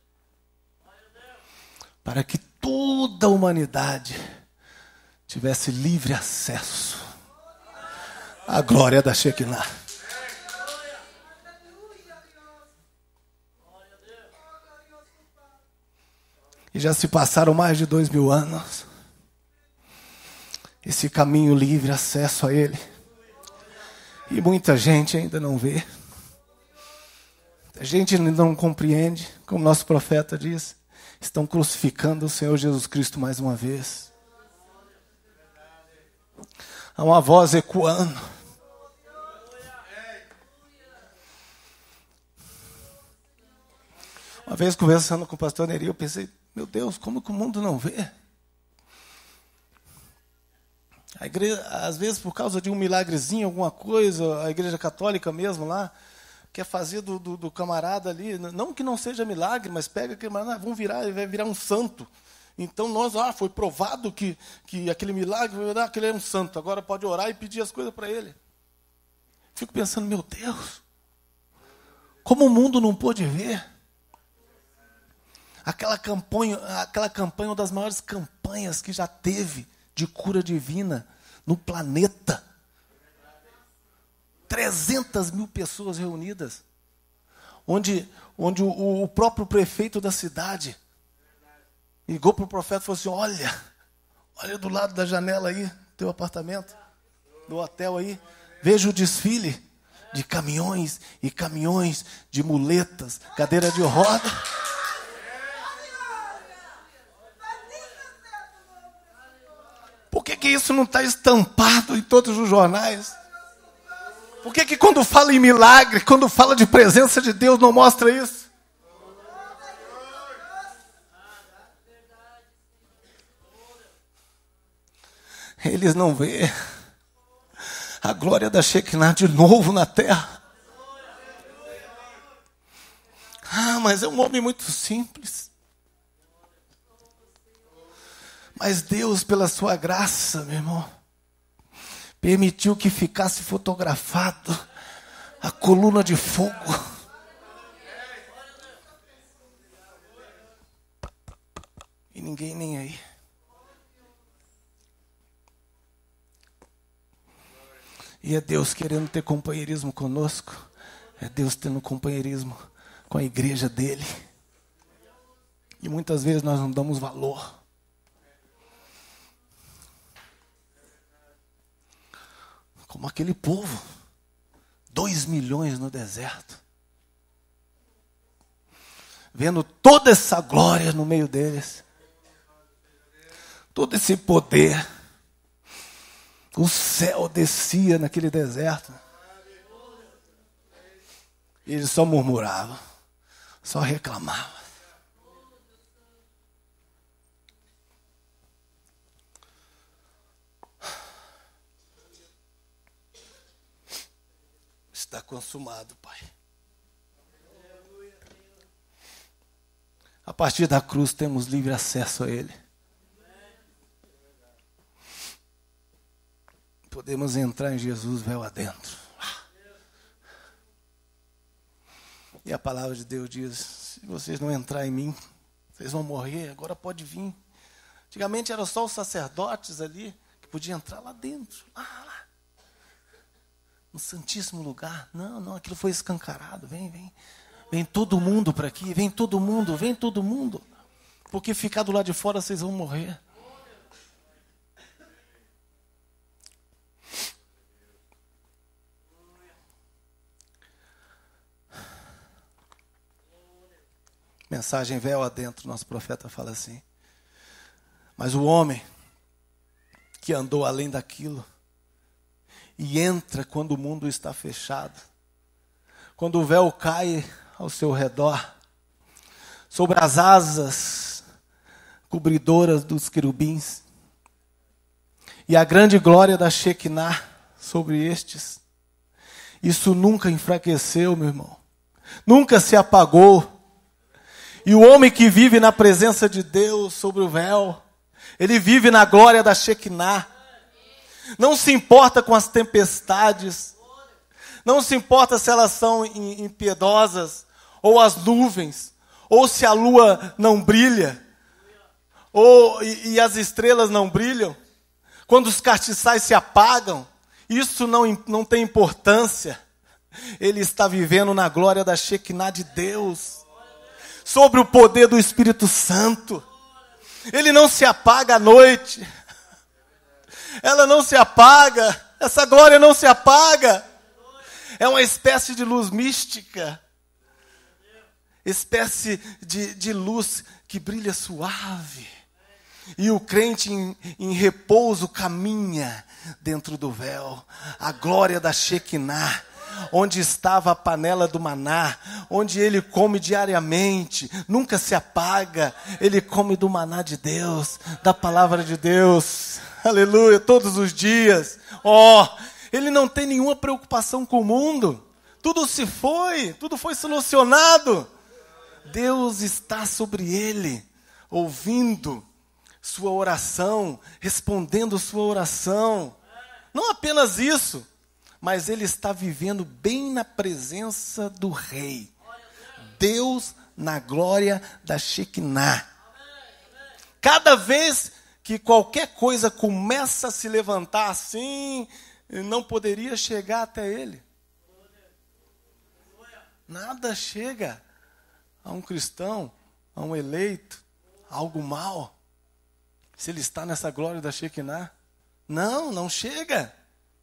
para que toda a humanidade tivesse livre acesso à glória da Shekinah. E já se passaram mais de 2000 anos. Esse caminho livre, acesso a Ele. E muita gente ainda não vê. A gente ainda não compreende, como nosso profeta disse. Estão crucificando o Senhor Jesus Cristo mais uma vez. Há uma voz ecoando. Uma vez conversando com o pastor Neri, eu pensei: meu Deus, como que o mundo não vê? A igreja, às vezes, por causa de um milagrezinho, alguma coisa, a igreja católica mesmo lá, quer fazer do camarada ali, não que não seja milagre, mas pega aquele camarada, vamos virar, ele vai virar um santo. Então nós, foi provado que aquele milagre, que ele é um santo, agora pode orar e pedir as coisas para ele. Fico pensando: meu Deus, como o mundo não pôde ver? Aquela campanha, uma das maiores campanhas que já teve de cura divina no planeta. 300 mil pessoas reunidas. Onde o próprio prefeito da cidade ligou para o profeta e falou assim: olha do lado da janela aí, teu apartamento, do hotel aí, veja o desfile de caminhões e caminhões de muletas, cadeira de roda. Por que isso não está estampado em todos os jornais? Por que quando fala em milagre, quando fala de presença de Deus, não mostra isso? Eles não vê a glória da Shekinah de novo na terra. Mas é um homem muito simples. Mas Deus, pela sua graça, meu irmão, permitiu que ficasse fotografado a coluna de fogo. E ninguém nem aí. E é Deus querendo ter companheirismo conosco. É Deus tendo companheirismo com a igreja dele. E muitas vezes nós não damos valor. Como aquele povo, 2 milhões no deserto, vendo toda essa glória no meio deles, todo esse poder, o céu descia naquele deserto, E ele só murmurava, só reclamava. Está consumado, Pai. A partir da cruz temos livre acesso a Ele. Podemos entrar em Jesus véu adentro. E a palavra de Deus diz, se vocês não entrarem em mim, vocês vão morrer, agora pode vir. Antigamente eram só os sacerdotes ali que podiam entrar lá dentro. Lá. No Santíssimo Lugar. Não, aquilo foi escancarado. Vem. Vem todo mundo para aqui, vem todo mundo. Porque ficar do lado de fora vocês vão morrer. Mensagem véu adentro, nosso profeta fala assim. Mas o homem que andou além daquilo e entra quando o mundo está fechado, quando o véu cai ao seu redor, sobre as asas cobridoras dos querubins, e a grande glória da Shekinah sobre estes, isso nunca enfraqueceu, meu irmão, nunca se apagou. E o homem que vive na presença de Deus sobre o véu, ele vive na glória da Shekinah. Não se importa com as tempestades, não se importa se elas são impiedosas, ou as nuvens, ou se a lua não brilha, e as estrelas não brilham, quando os castiçais se apagam, isso não tem importância. Ele está vivendo na glória da Shekinah de Deus, sobre o poder do Espírito Santo. Ele não se apaga à noite. Ela não se apaga. Essa glória não se apaga. É uma espécie de luz mística. Espécie de luz que brilha suave. E o crente em repouso caminha dentro do véu. A glória da Shekinah, onde estava a panela do maná, onde ele come diariamente, nunca se apaga. Ele come do maná de Deus, da palavra de Deus, aleluia, todos os dias. Ele não tem nenhuma preocupação com o mundo, tudo foi solucionado. Deus está sobre ele, ouvindo sua oração, respondendo sua oração. Não apenas isso, mas ele está vivendo bem na presença do Rei. Deus na glória da Shekinah. Cada vez que qualquer coisa começa a se levantar assim, não poderia chegar até ele. Nada chega a um cristão, a um eleito, a algo mal, se ele está nessa glória da Shekinah. Não chega.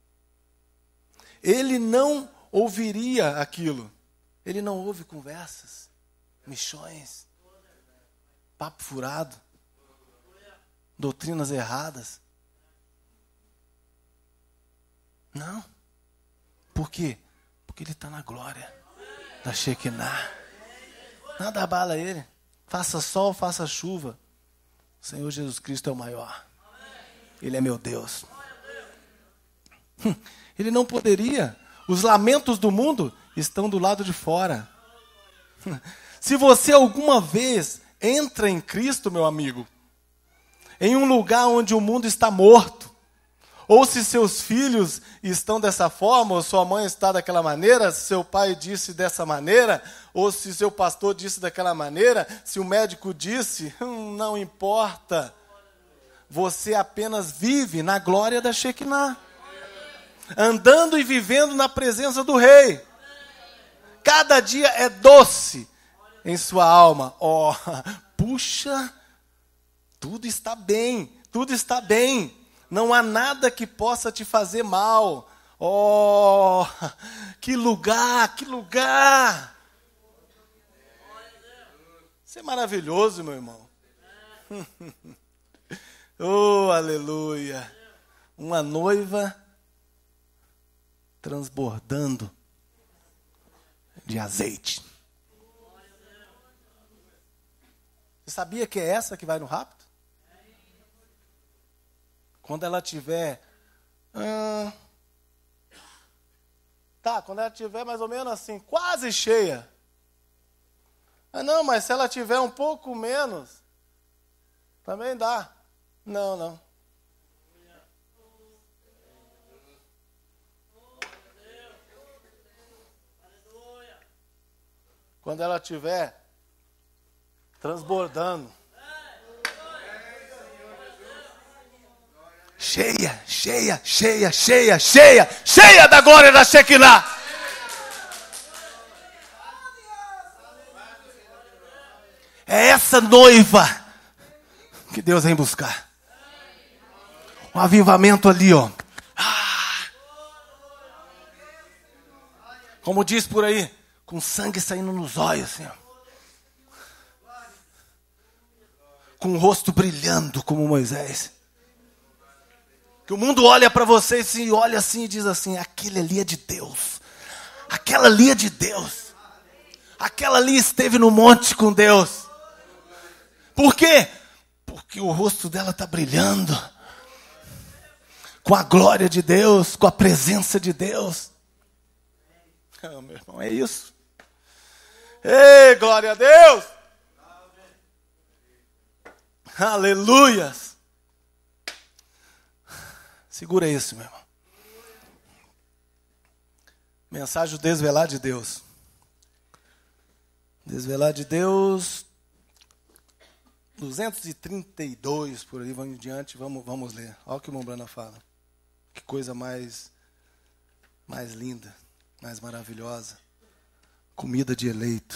Ele não ouviria aquilo. Ele não ouve conversas, michões, papo furado, doutrinas erradas. Não. Por quê? Porque ele está na glória da Shekinah. Nada abala ele. Faça sol, faça chuva. O Senhor Jesus Cristo é o maior. Ele é meu Deus. Ele não poderia. Os lamentos do mundo estão do lado de fora. Se você alguma vez entra em Cristo, meu amigo, em um lugar onde o mundo está morto, ou se seus filhos estão dessa forma, ou sua mãe está daquela maneira, se seu pai disse dessa maneira, ou se seu pastor disse daquela maneira, se o médico disse, não importa. Você apenas vive na glória da Shekinah, andando e vivendo na presença do Rei. Cada dia é doce em sua alma. Puxa, tudo está bem, tudo está bem. Não há nada que possa te fazer mal. Que lugar, que lugar. Isso é maravilhoso, meu irmão. Aleluia. Uma noiva transbordando de azeite. Você sabia que é essa que vai no rapto? Quando ela tiver... quando ela tiver mais ou menos assim, quase cheia. Não, mas se ela tiver um pouco menos, também dá. Não. Quando ela estiver transbordando. Cheia da glória da Shekinah. É essa noiva que Deus vem buscar. Um avivamento ali, ó. Como diz por aí, com sangue saindo nos olhos, assim, ó. Com o rosto brilhando como Moisés. Que o mundo olha para você e olha assim e diz assim: aquele ali é de Deus. Aquela ali é de Deus. Aquela ali esteve no monte com Deus. Por quê? Porque o rosto dela está brilhando. Com a glória de Deus, com a presença de Deus. Meu irmão, é isso. Ei, glória a Deus! Aleluias! Segura isso, meu irmão. Mensagem do Desvelar de Deus. Desvelar de Deus, 232, por aí, vamos em diante, vamos ler. Olha o que o Mombrana fala. Que coisa mais linda, mais maravilhosa. Comida de eleito.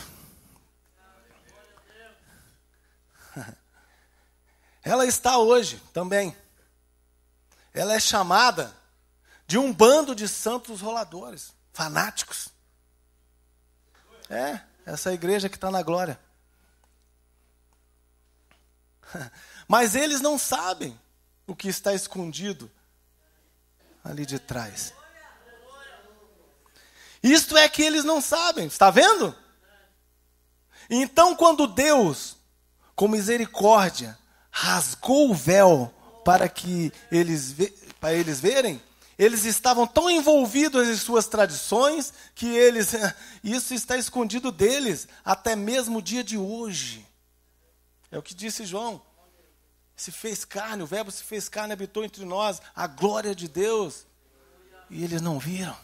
Ela está hoje também. Ela é chamada de um bando de santos roladores, fanáticos. Essa igreja que está na glória. Mas eles não sabem o que está escondido ali de trás. Isto é que eles não sabem, está vendo? Então, quando Deus, com misericórdia, rasgou o véu para que eles verem, eles estavam tão envolvidos em suas tradições que isso está escondido deles até mesmo o dia de hoje. É o que disse João. Se fez carne, o verbo se fez carne, habitou entre nós, a glória de Deus. E eles não viram.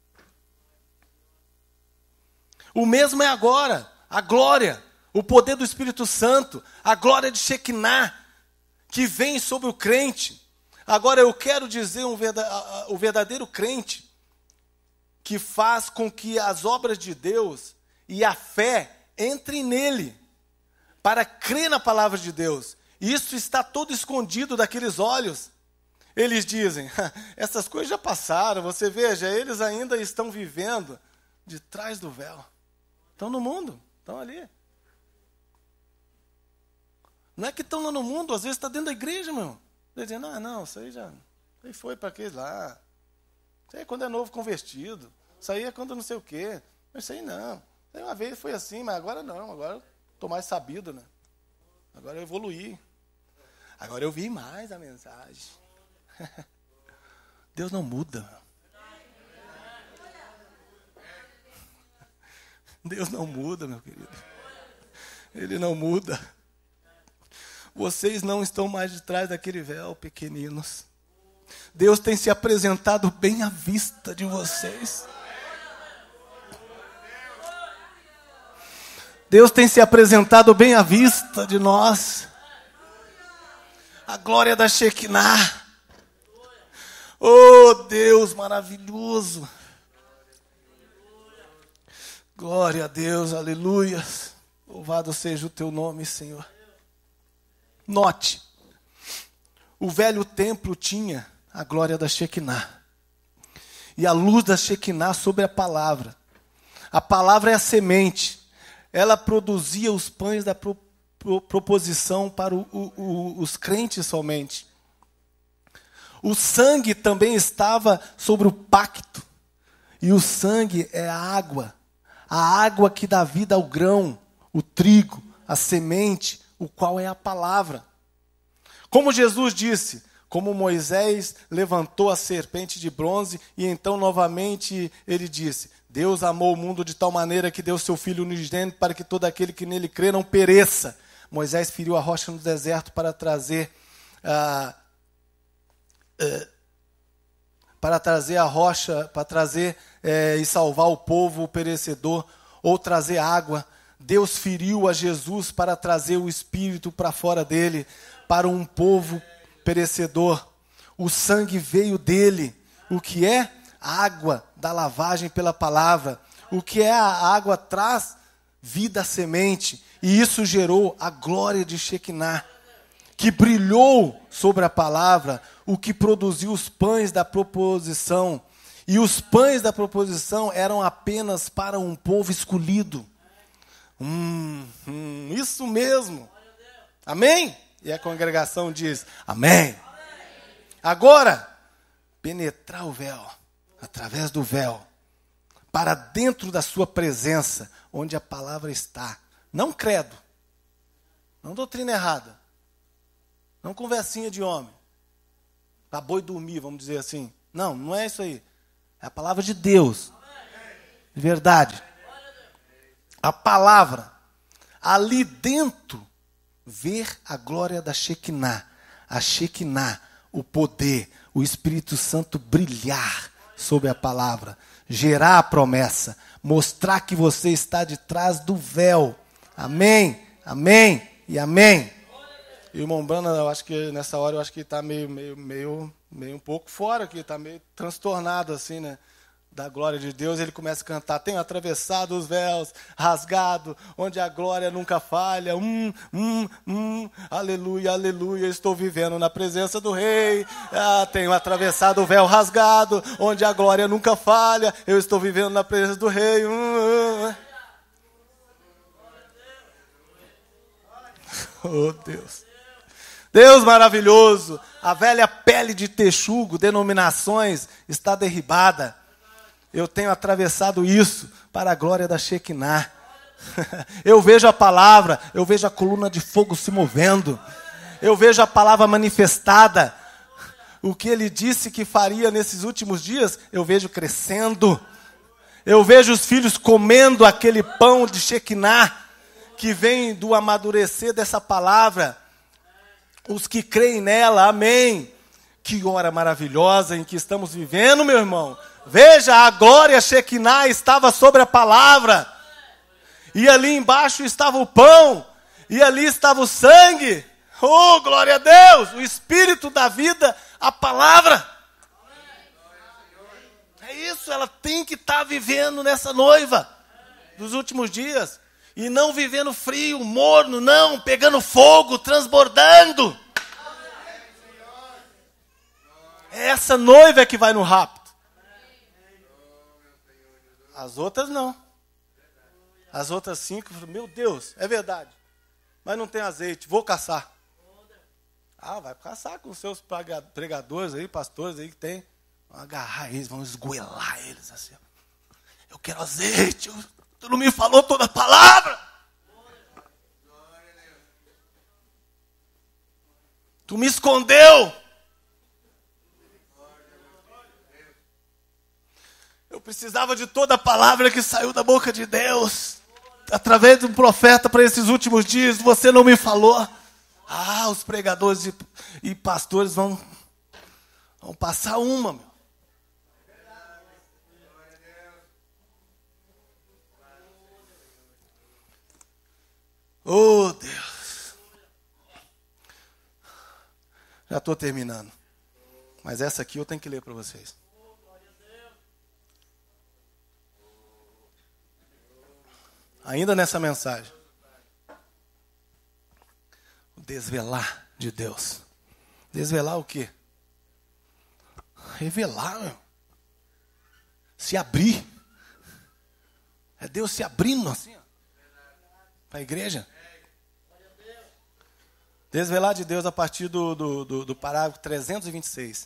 O mesmo é agora, a glória, o poder do Espírito Santo, a glória de Shekinah, que vem sobre o crente. Agora eu quero dizer o verdadeiro crente, que faz com que as obras de Deus e a fé entrem nele, para crer na palavra de Deus. Isso está todo escondido daqueles olhos. Eles dizem, essas coisas já passaram, você veja, eles ainda estão vivendo de trás do véu. Estão no mundo, estão ali. Não é que estão lá no mundo, às vezes está dentro da igreja, meu irmão. Dizendo, não, isso aí foi para aquele lá. Isso aí é quando é novo convertido. Isso aí é quando não sei o quê. Mas isso aí não. Isso aí uma vez foi assim, mas agora não. Agora estou mais sabido, né? Agora eu evoluí. Agora eu vi mais a mensagem. Deus não muda. Deus não muda, meu querido. Ele não muda. Vocês não estão mais de trás daquele véu, pequeninos. Deus tem se apresentado bem à vista de vocês. Deus tem se apresentado bem à vista de nós. A glória da Shekinah. Oh, Deus maravilhoso. Glória a Deus, aleluia. Louvado seja o teu nome, Senhor. Note, o velho templo tinha a glória da Shekinah. E a luz da Shekinah sobre a palavra. A palavra é a semente. Ela produzia os pães da proposição para os crentes somente. O sangue também estava sobre o pacto. E o sangue é a água. a água que dá vida ao grão, o trigo, a semente, o qual é a palavra. Como Jesus disse, como Moisés levantou a serpente de bronze, e então novamente ele disse, Deus amou o mundo de tal maneira que deu seu Filho unigênito para que todo aquele que nele crê não pereça. Moisés feriu a rocha no deserto para trazer a rocha, e salvar o povo perecedor, ou trazer água. Deus feriu a Jesus para trazer o Espírito para fora dele, para um povo perecedor. O sangue veio dele. O que é? Água da lavagem pela palavra. O que é a água? Traz vida à semente. E isso gerou a glória de Shekinah, que brilhou sobre a palavra, o que produziu os pães da proposição. E os pães da proposição eram apenas para um povo escolhido. Isso mesmo. Amém? E a congregação diz, amém. Agora, penetrar o véu, através do véu, para dentro da sua presença, onde a palavra está. Não credo, não doutrina errada, não conversinha de homem, para boi dormir, vamos dizer assim. Não, não é isso aí. É a palavra de Deus, de verdade. A palavra, ali dentro, ver a glória da Shekinah, a Shekinah, o poder, o Espírito Santo brilhar sobre a palavra, gerar a promessa, mostrar que você está de trás do véu. Amém, amém e amém. E o irmão Brana, eu acho que nessa hora, que está meio um pouco fora, que está meio transtornado assim, né? Da glória de Deus. Ele começa a cantar, tenho atravessado os véus, rasgado, onde a glória nunca falha, aleluia, aleluia, estou vivendo na presença do rei, tenho atravessado o véu rasgado, onde a glória nunca falha, eu estou vivendo na presença do rei. Oh Deus, Deus maravilhoso, a velha pele de texugo, denominações, está derribada. Eu tenho atravessado isso para a glória da Shekinah. Eu vejo a palavra, eu vejo a coluna de fogo se movendo. Eu vejo a palavra manifestada. O que ele disse que faria nesses últimos dias, eu vejo crescendo. Eu vejo os filhos comendo aquele pão de Shekinah, que vem do amadurecer dessa palavra. Os que creem nela, amém. Que hora maravilhosa em que estamos vivendo, meu irmão. Veja, a glória Shekinah estava sobre a palavra. E ali embaixo estava o pão. E ali estava o sangue. Oh, glória a Deus! O Espírito da vida, a palavra. É isso, ela tem que estar vivendo nessa noiva dos últimos dias. E não vivendo frio, morno, não, pegando fogo, transbordando. É essa noiva que vai no rapto. As outras não. As outras 5, meu Deus, é verdade. Mas não tem azeite, vou caçar. Vai caçar com os seus pregadores aí, pastores aí que tem. Vão agarrar eles, vão esgoelar eles assim. Eu quero azeite, tu não me falou toda a palavra. Tu me escondeu. Eu precisava de toda a palavra que saiu da boca de Deus, através de um profeta para esses últimos dias, você não me falou. Os pregadores e pastores vão passar uma, meu. Oh, Deus. Já estou terminando. Mas essa aqui eu tenho que ler para vocês. Ainda nessa mensagem. O desvelar de Deus. Desvelar o quê? Revelar, meu. Se abrir. É Deus se abrindo assim, para a igreja. Desvelar de Deus a partir do parágrafo 326.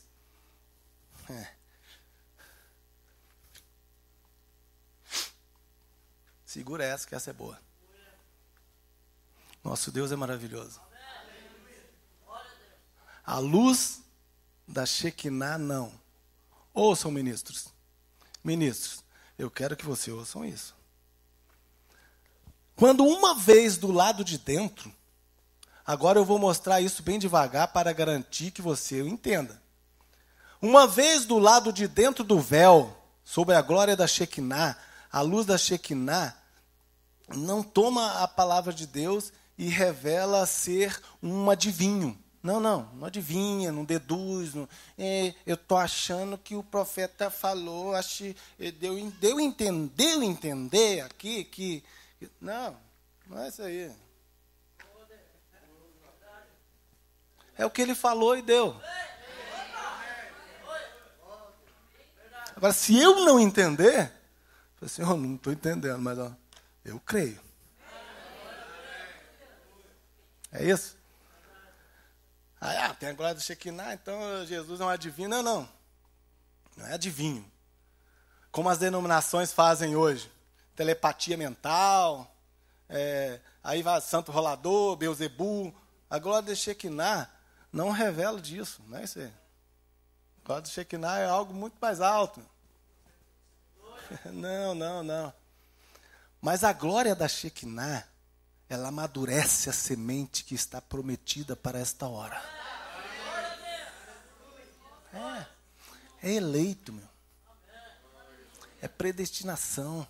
Segura essa, que essa é boa. Nosso Deus é maravilhoso. A luz da Shekinah, não. Ouçam, ministros. Ministros, eu quero que vocês ouçam isso. Quando uma vez do lado de dentro, agora eu vou mostrar isso bem devagar para garantir que você o entenda. Uma vez do lado de dentro do véu, sobre a glória da Shekinah, a luz da Shekinah não toma a palavra de Deus e revela ser um adivinho. Não adivinha, não deduz. Eu estou achando que o profeta falou, deu entender aqui que... Não é isso aí. É o que ele falou e deu. Agora, se eu não entender, eu assim, não estou entendendo, mas eu creio. É isso? Tem a glória do Shekinah, então Jesus é um adivinho. Não é adivinho. Como as denominações fazem hoje. Telepatia mental, aí vai Santo Rolador, Beuzebu. A glória do Shekinah não revela disso, não é isso aí. A glória do Shekinah é algo muito mais alto. Não. Mas a glória da Shekinah, ela amadurece a semente que está prometida para esta hora. É eleito, meu. É predestinação.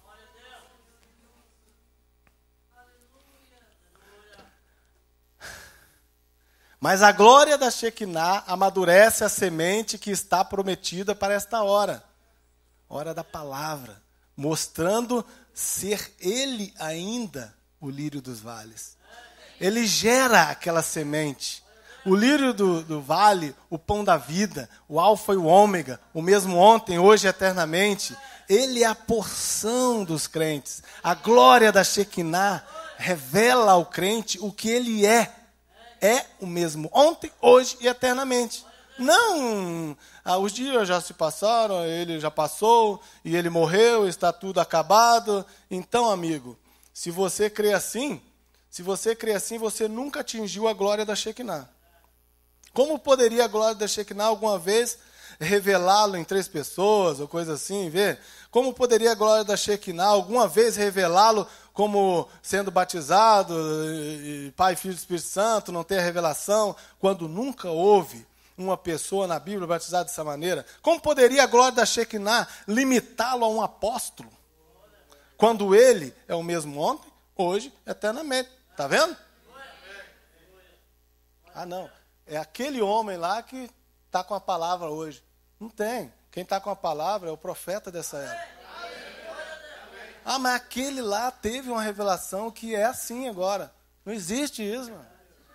Mas a glória da Shekinah amadurece a semente que está prometida para esta hora. Hora da palavra. Mostrando ser ele ainda o lírio dos vales. Ele gera aquela semente. O lírio do vale, o pão da vida, o alfa e o ômega, o mesmo ontem, hoje e eternamente. Ele é a porção dos crentes. A glória da Shekinah revela ao crente o que ele é. É o mesmo ontem, hoje e eternamente. Não, os dias já se passaram, ele já passou, e ele morreu, está tudo acabado. Então, amigo, se você crê assim, você nunca atingiu a glória da Shekinah. Como poderia a glória da Shekinah alguma vez revelá-lo em 3 pessoas, ou coisa assim, ver? Como poderia a glória da Shekinah alguma vez revelá-lo como sendo batizado, e Pai, Filho e Espírito Santo, não ter a revelação, quando nunca houve uma pessoa na Bíblia batizada dessa maneira? Como poderia a glória da Shekinah limitá-lo a um apóstolo, quando ele é o mesmo ontem, hoje, eternamente? Está vendo? Não, é aquele homem lá que está com a palavra hoje. Não tem. Quem está com a palavra é o profeta dessa era. Mas aquele lá teve uma revelação que é assim agora. Não existe isso, mano.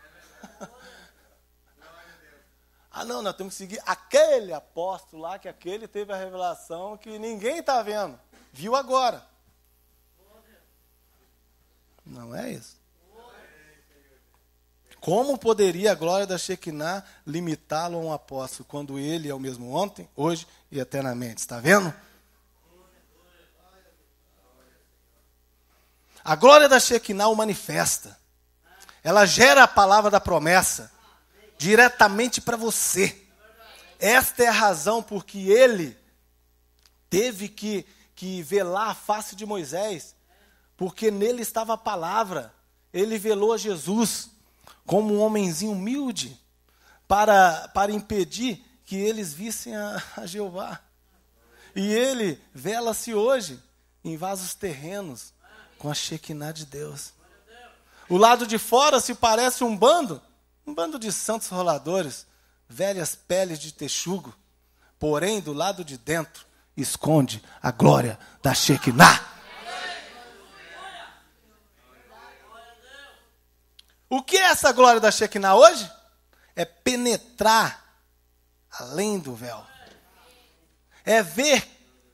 Nós temos que seguir aquele apóstolo lá, que aquele teve a revelação que ninguém está vendo. Viu agora. Não é isso. Como poderia a glória da Shekinah limitá-lo a um apóstolo, quando ele é o mesmo ontem, hoje e eternamente? Está vendo? A glória da Shekinah o manifesta. Ela gera a palavra da promessa diretamente para você. Esta é a razão por que ele teve que velar a face de Moisés, porque nele estava a palavra. Ele velou a Jesus como um homenzinho humilde para impedir que eles vissem a Jeová. E ele vela-se hoje em vasos terrenos com a Shekinah de Deus. O lado de fora se parece um bando de santos roladores, velhas peles de texugo. Porém, do lado de dentro, esconde a glória da Shekinah. O que é essa glória da Shekinah hoje? É penetrar além do véu. É ver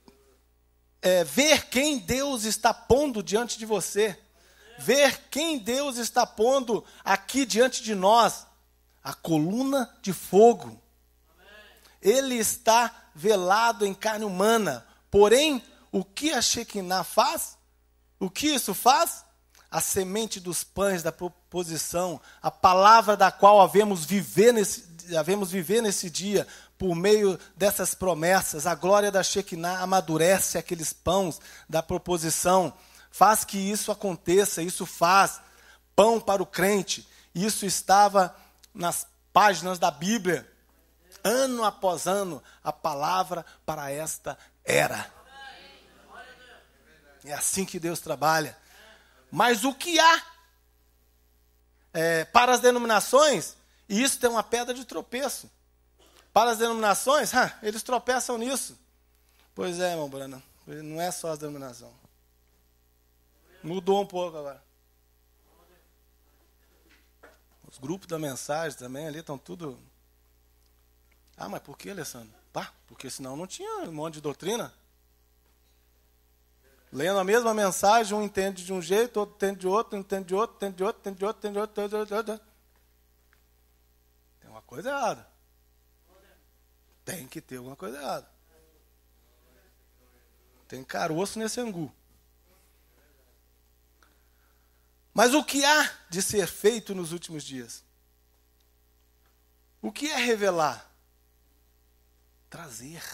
quem Deus está pondo diante de você. Ver quem Deus está pondo aqui diante de nós. A coluna de fogo. Ele está velado em carne humana. Porém, o que a Shekinah faz? O que isso faz? A semente dos pães da proposição, a palavra da qual havemos viver nesse dia, por meio dessas promessas, a glória da Shekinah amadurece aqueles pães da proposição, faz que isso aconteça, isso faz pão para o crente. Isso estava nas páginas da Bíblia, ano após ano, a palavra para esta era. É assim que Deus trabalha. Mas o que há para as denominações, e isso tem uma pedra de tropeço. Para as denominações, eles tropeçam nisso. Pois é, irmão Brana, não é só as denominações. Mudou um pouco agora. Os grupos da mensagem também ali estão tudo... mas por que, Alessandro? Porque senão não tinha um monte de doutrina. Lendo a mesma mensagem, um entende de um jeito, outro entende de outro, um entende de outro, entende de outro, entende de outro, entende de outro, entende de outro. Tem uma coisa errada. Tem que ter alguma coisa errada. Tem caroço nesse angu. Mas o que há de ser feito nos últimos dias? O que é revelar? Trazer.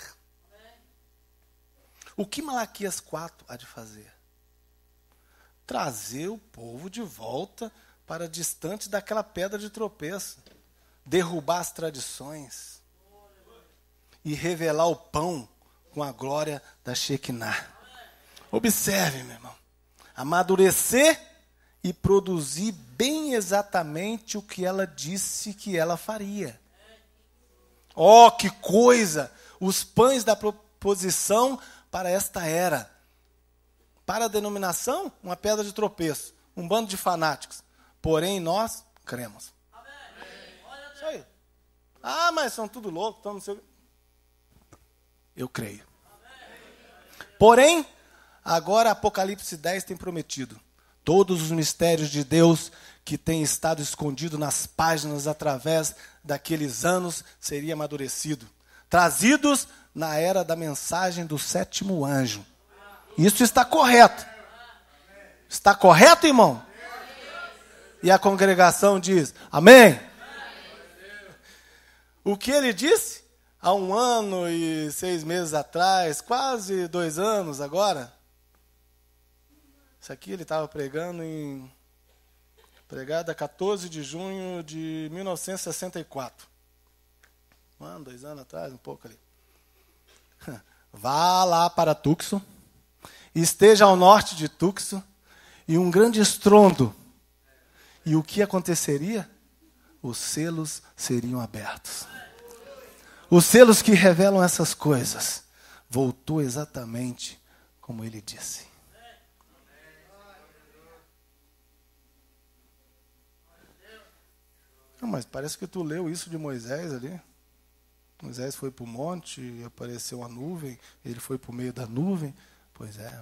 O que Malaquias 4 há de fazer? Trazer o povo de volta para distante daquela pedra de tropeço. Derrubar as tradições. E revelar o pão com a glória da Shekinah. Observe, meu irmão. Amadurecer e produzir bem exatamente o que ela disse que ela faria. Oh, que coisa! Os pães da proposição para esta era. Para a denominação, uma pedra de tropeço. Um bando de fanáticos. Porém, nós cremos. Isso aí. Mas são tudo loucos. Então não sei... Eu creio. Porém, agora Apocalipse 10 tem prometido. Todos os mistérios de Deus que têm estado escondidos nas páginas através daqueles anos seria amadurecido. Trazidos na era da mensagem do sétimo anjo. Isso está correto. Está correto, irmão? E a congregação diz, amém? O que ele disse? Há 1 ano e 6 meses atrás, quase 2 anos agora. Isso aqui ele estava pregado a 14 de junho de 1964. 1 ano, 2 anos atrás, um pouco ali. Vá lá para Tucson, esteja ao norte de Tucson, e um grande estrondo. E o que aconteceria? Os selos seriam abertos. Os selos que revelam essas coisas. Voltou exatamente como ele disse. Mas parece que tu leu isso de Moisés ali. Moisés foi para o monte, apareceu uma nuvem, ele foi para o meio da nuvem. Pois é.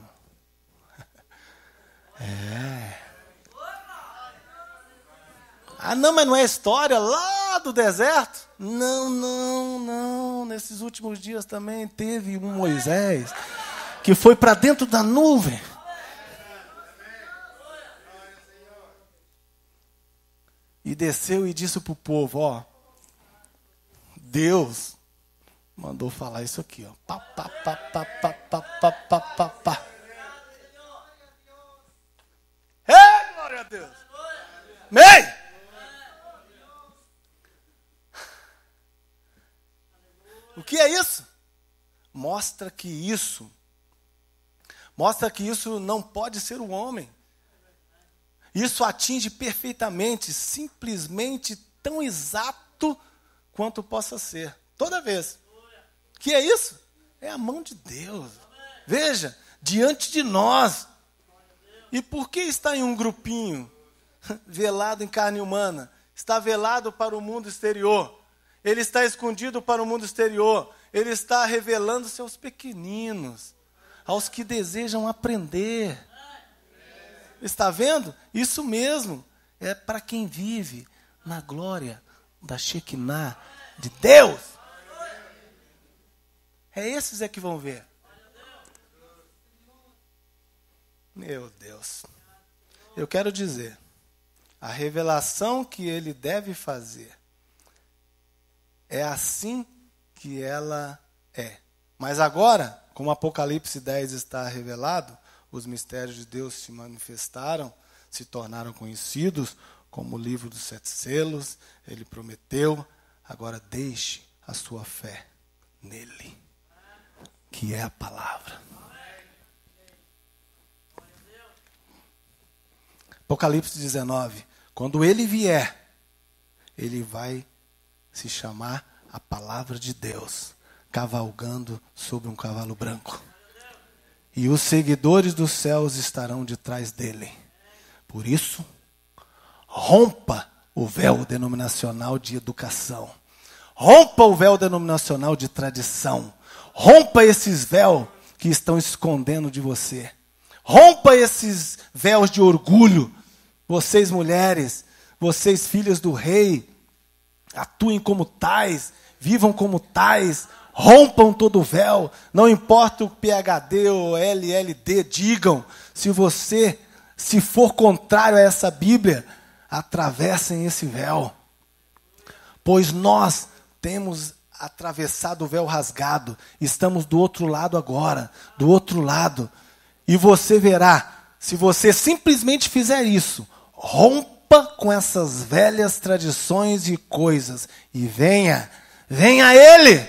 Não, mas não é história lá do deserto? Não. Nesses últimos dias também teve um Moisés que foi para dentro da nuvem. E desceu e disse para o povo, Deus mandou falar isso aqui, pá. Glória a Deus. Amém. O que é isso? Mostra que isso não pode ser o homem. Isso atinge perfeitamente, simplesmente tão exato quanto possa ser. Toda vez. Que é isso? É a mão de Deus. Veja, diante de nós. E por que está em um grupinho velado em carne humana? Está velado para o mundo exterior. Ele está escondido para o mundo exterior. Ele está revelando seus pequeninos, aos que desejam aprender. Está vendo? Isso mesmo. É para quem vive na glória da Shekinah de Deus. É esses que vão ver. Meu Deus. Eu quero dizer, a revelação que ele deve fazer é assim que ela é. Mas agora, como Apocalipse 10 está revelado, os mistérios de Deus se manifestaram, se tornaram conhecidos, como o livro dos 7 selos, ele prometeu, agora deixe a sua fé nele, que é a palavra. Apocalipse 19, quando ele vier, ele vai se chamar a palavra de Deus, cavalgando sobre um cavalo branco. E os seguidores dos céus estarão de trás dele. Por isso, rompa o véu denominacional de educação. Rompa o véu denominacional de tradição. Rompa esses véus que estão escondendo de você. Rompa esses véus de orgulho. Vocês mulheres, vocês filhas do rei, atuem como tais, vivam como tais, rompam todo o véu. Não importa o PhD ou LLD, digam, se for contrário a essa Bíblia, atravessem esse véu. Pois nós temos atravessado o véu rasgado, estamos do outro lado agora, do outro lado. E você verá, se você simplesmente fizer isso, rompa com essas velhas tradições e coisas e venha Ele,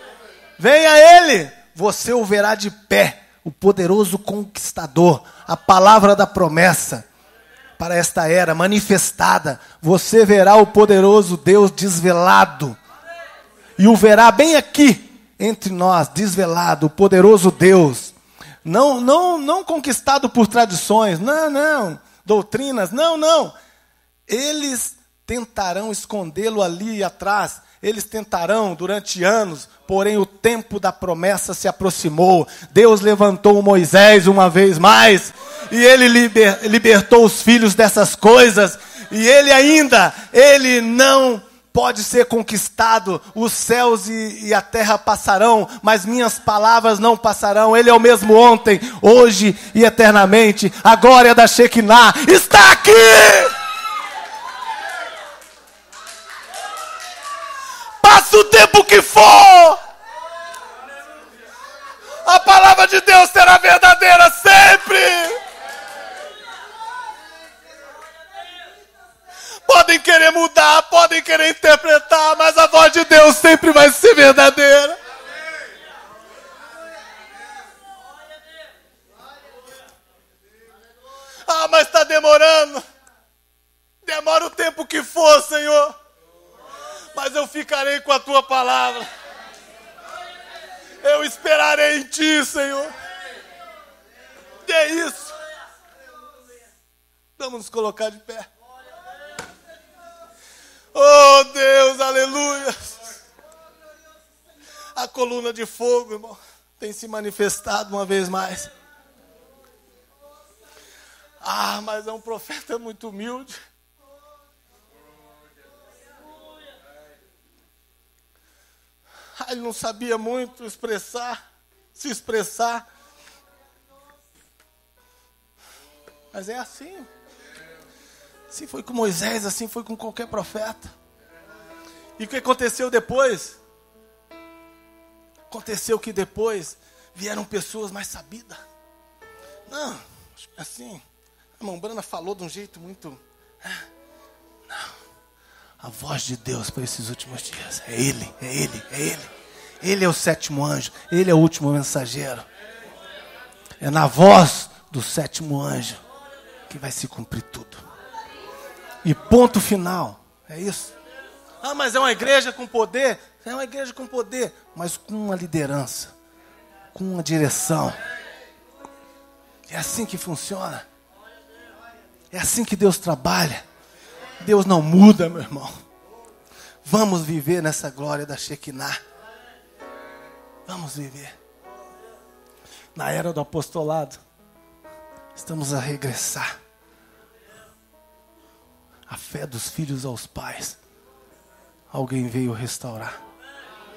você o verá de pé, o poderoso conquistador, a palavra da promessa para esta era manifestada. Você verá o poderoso Deus desvelado e o verá bem aqui entre nós, desvelado, o poderoso Deus, não conquistado por tradições, não, doutrinas, não. Eles tentarão escondê-lo ali atrás. Eles tentarão durante anos, porém o tempo da promessa se aproximou. Deus levantou Moisés uma vez mais, e ele libertou os filhos dessas coisas. E ele não pode ser conquistado. Os céus e a terra passarão, mas minhas palavras não passarão. Ele é o mesmo ontem, hoje e eternamente. A glória da Shekinah está aqui! Passa o tempo que for, a palavra de Deus será verdadeira sempre. Podem querer mudar, podem querer interpretar, mas a voz de Deus sempre vai ser verdadeira. Ah, mas está demorando. Demora o tempo que for, Senhor. Mas eu ficarei com a tua palavra. Eu esperarei em ti, Senhor. E é isso. Vamos nos colocar de pé. Oh Deus, aleluia. A coluna de fogo, irmão, tem se manifestado uma vez mais. Ah, mas é um profeta muito humilde. Ele não sabia muito se expressar. Mas é assim. Assim foi com Moisés, assim foi com qualquer profeta. E o que aconteceu depois? Aconteceu que depois vieram pessoas mais sabidas. Não, assim, a irmã Brana falou de um jeito muito... Não. A voz de Deus para esses últimos dias. É Ele. Ele é o sétimo anjo. Ele é o último mensageiro. É na voz do sétimo anjo que vai se cumprir tudo. E ponto final. É isso. Ah, mas é uma igreja com poder? É uma igreja com poder, mas com uma liderança. Com uma direção. É assim que funciona. É assim que Deus trabalha. Deus não muda, meu irmão. Vamos viver nessa glória da Shekinah. Vamos viver. Na era do apostolado, estamos a regressar. A fé dos filhos aos pais. Alguém veio restaurar.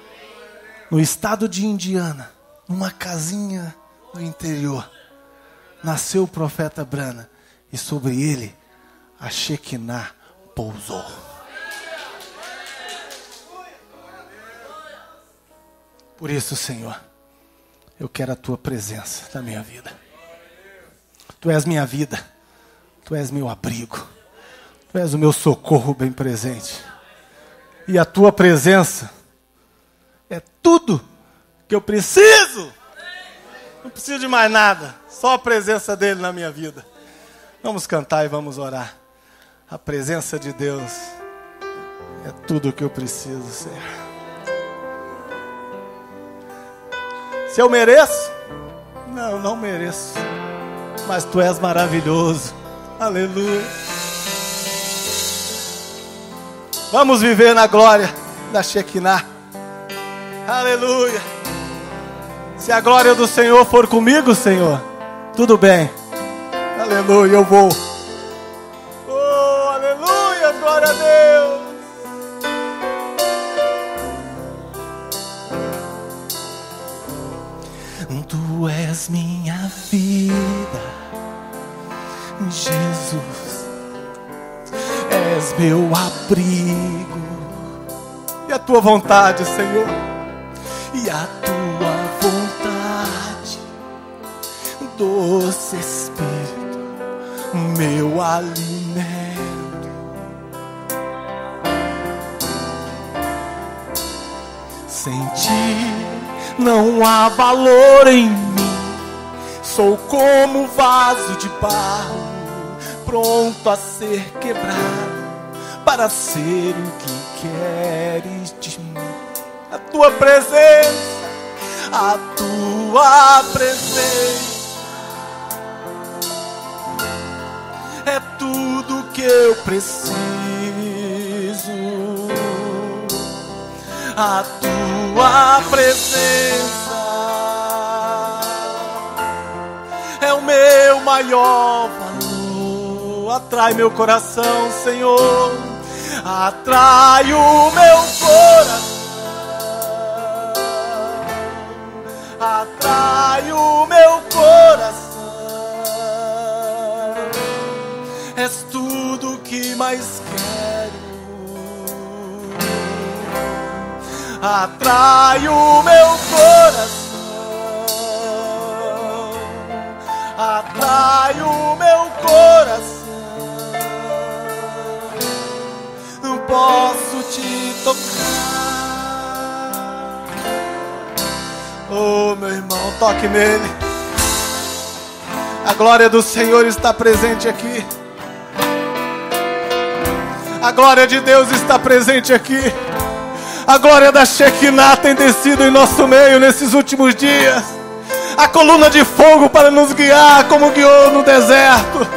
No estado de Indiana, numa casinha no interior, nasceu o profeta Brana, e sobre ele a Shekinah pousou. Por isso, Senhor, eu quero a tua presença na minha vida. Tu és minha vida, tu és meu abrigo, tu és o meu socorro bem presente. E a tua presença é tudo que eu preciso. Não preciso de mais nada, só a presença dele na minha vida. Vamos cantar e vamos orar. A presença de Deus é tudo o que eu preciso, Senhor. Se eu mereço? Não, não mereço. Mas tu és maravilhoso. Aleluia. Vamos viver na glória da Shekinah. Aleluia. Se a glória do Senhor for comigo, Senhor, tudo bem. Aleluia, eu vou. Oh, aleluia, glória a Deus. Tu és minha vida, Jesus. És meu abrigo. E a tua vontade, Senhor. E a tua vontade, doce Espírito, meu alimento. Sem ti não há valor em mim. Sou como vaso de barro, pronto a ser quebrado, para ser o que queres de mim. A tua presença, a tua presença é tudo que eu preciso. A tua presença é o meu maior valor. Atrai meu coração, Senhor. Atrai o meu coração. Atrai o meu coração. És tudo que mais quero. Atrai o meu coração. Atrai o meu coração. Não posso te tocar. Oh, meu irmão, toque nele. A glória do Senhor está presente aqui. A glória de Deus está presente aqui. A glória da Shekinah tem descido em nosso meio nesses últimos dias. A coluna de fogo para nos guiar, como guiou no deserto.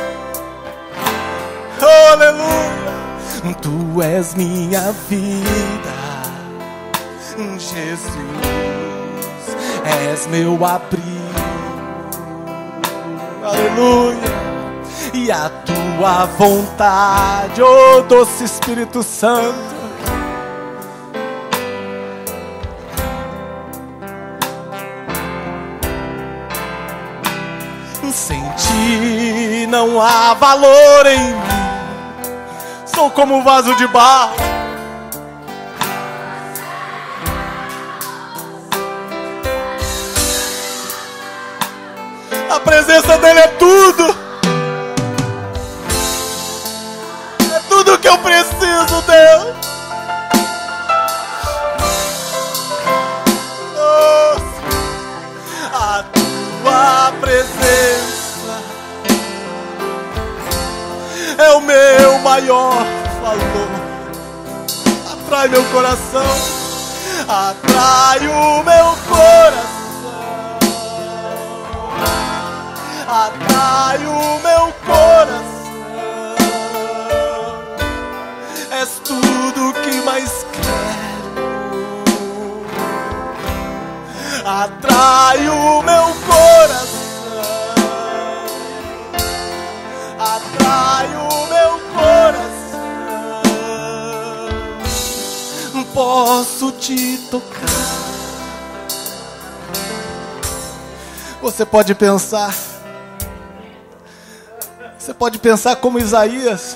Oh, aleluia. Tu és minha vida, Jesus. És meu abrigo. Aleluia. E a tua vontade, oh doce Espírito Santo, sem ti não há valor em mim. Sou como um vaso de barro. A presença dele é tudo. É tudo que eu preciso, Deus. A tua presença é o meu maior valor. Atrai meu coração. Atrai o meu coração. Atrai o meu coração. És tudo que mais quero. Atrai o meu coração. Atrai o meu coração. Não posso te tocar. Você pode pensar: Você pode pensar como Isaías,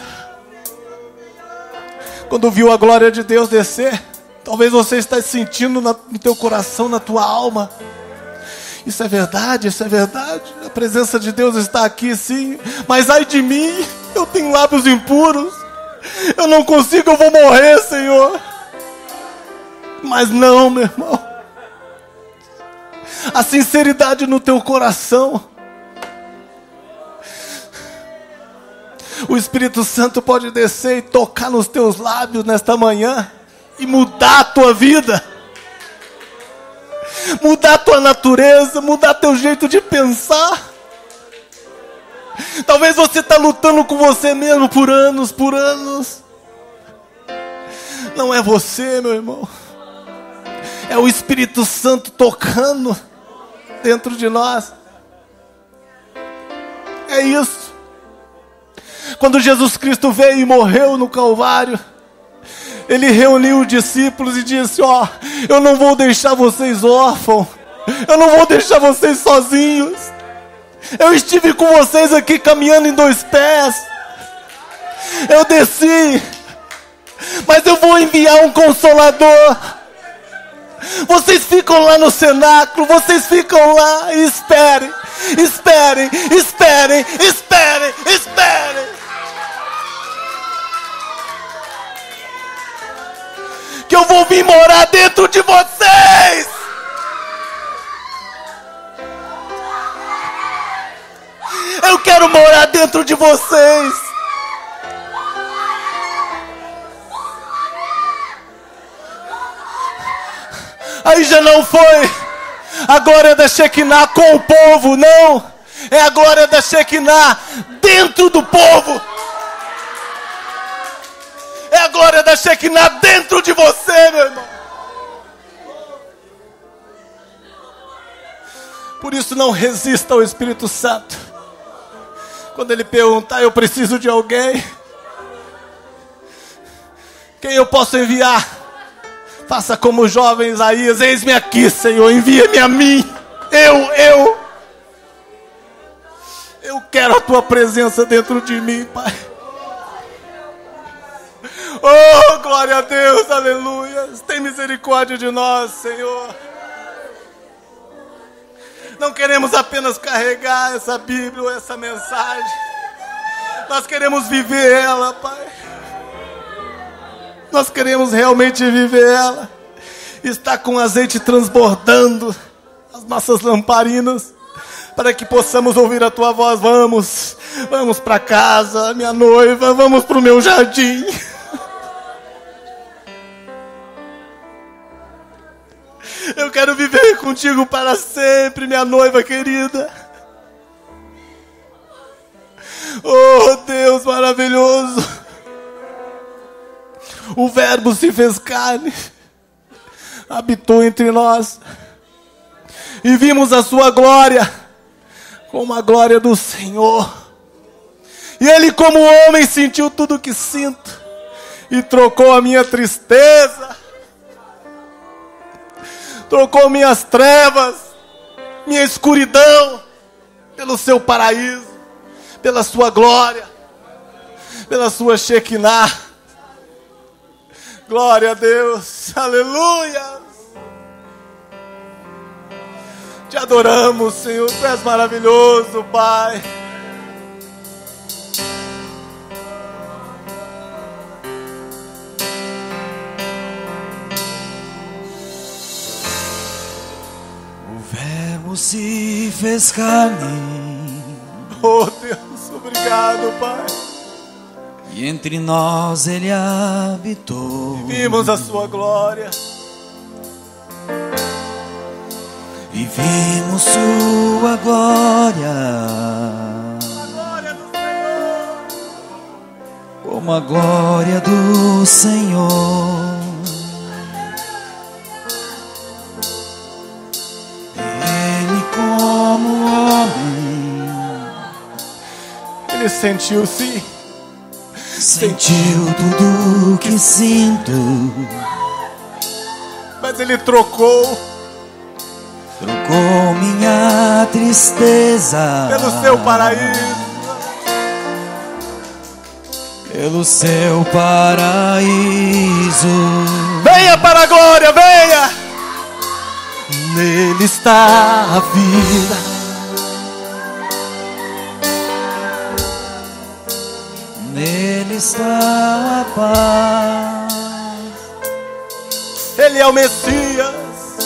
quando viu a glória de Deus descer. Talvez você está sentindo no teu coração, na tua alma. Isso é verdade, isso é verdade. A presença de Deus está aqui, sim. Mas ai de mim, eu tenho lábios impuros. Eu não consigo, eu vou morrer, Senhor. Mas não, meu irmão. A sinceridade no teu coração. O Espírito Santo pode descer e tocar nos teus lábios nesta manhã e mudar a tua vida. Mudar a tua natureza, mudar teu jeito de pensar. Talvez você está lutando com você mesmo por anos. Não é você, meu irmão. É o Espírito Santo tocando dentro de nós. É isso. Quando Jesus Cristo veio e morreu no Calvário, Ele reuniu os discípulos e disse: ó, eu não vou deixar vocês órfãos. Eu não vou deixar vocês sozinhos. Eu estive com vocês aqui caminhando em 2 pés. Eu desci. Mas eu vou enviar um Consolador. Vocês ficam lá no cenáculo. Vocês ficam lá e esperem. Esperem. Que eu vou vir morar dentro de vocês. Eu quero morar dentro de vocês. Aí já não foi a glória da Shekinah com o povo, não. É a glória da Shekinah dentro do povo. É a glória da Shekinah dentro de você, meu irmão. Por isso não resista ao Espírito Santo. Quando Ele perguntar: eu preciso de alguém, quem eu posso enviar? Faça como o jovem Isaías: eis-me aqui, Senhor, envia-me a mim. Eu quero a tua presença dentro de mim, Pai. Oh, glória a Deus, aleluia. Tem misericórdia de nós, Senhor. Não queremos apenas carregar essa Bíblia, essa mensagem. Nós queremos viver ela, Pai. Nós queremos realmente viver ela. Está com azeite transbordando as nossas lamparinas, para que possamos ouvir a tua voz. Vamos para casa, minha noiva. Vamos para o meu jardim. Eu quero viver contigo para sempre, minha noiva querida. Oh, Deus maravilhoso. O Verbo se fez carne, habitou entre nós, e vimos a sua glória, como a glória do Senhor. E Ele, como homem, sentiu tudo o que sinto, e trocou a minha tristeza, trocou minhas trevas, minha escuridão, pelo seu paraíso, pela sua glória, pela sua Shekinah. Glória a Deus, aleluia. Te adoramos, Senhor, Tu és maravilhoso, Pai. O Verbo se fez carne. Oh Deus, obrigado, Pai. E entre nós Ele habitou. Vimos a sua glória. E vimos sua glória. A glória do Senhor. Como a glória do Senhor. Ele como homem. Ele sentiu, sim. Sentiu tudo que sinto. Mas Ele trocou minha tristeza pelo seu paraíso. pelo seu paraíso. Venha para a glória, venha! Nele está a vida, nele está a paz. Ele é o Messias,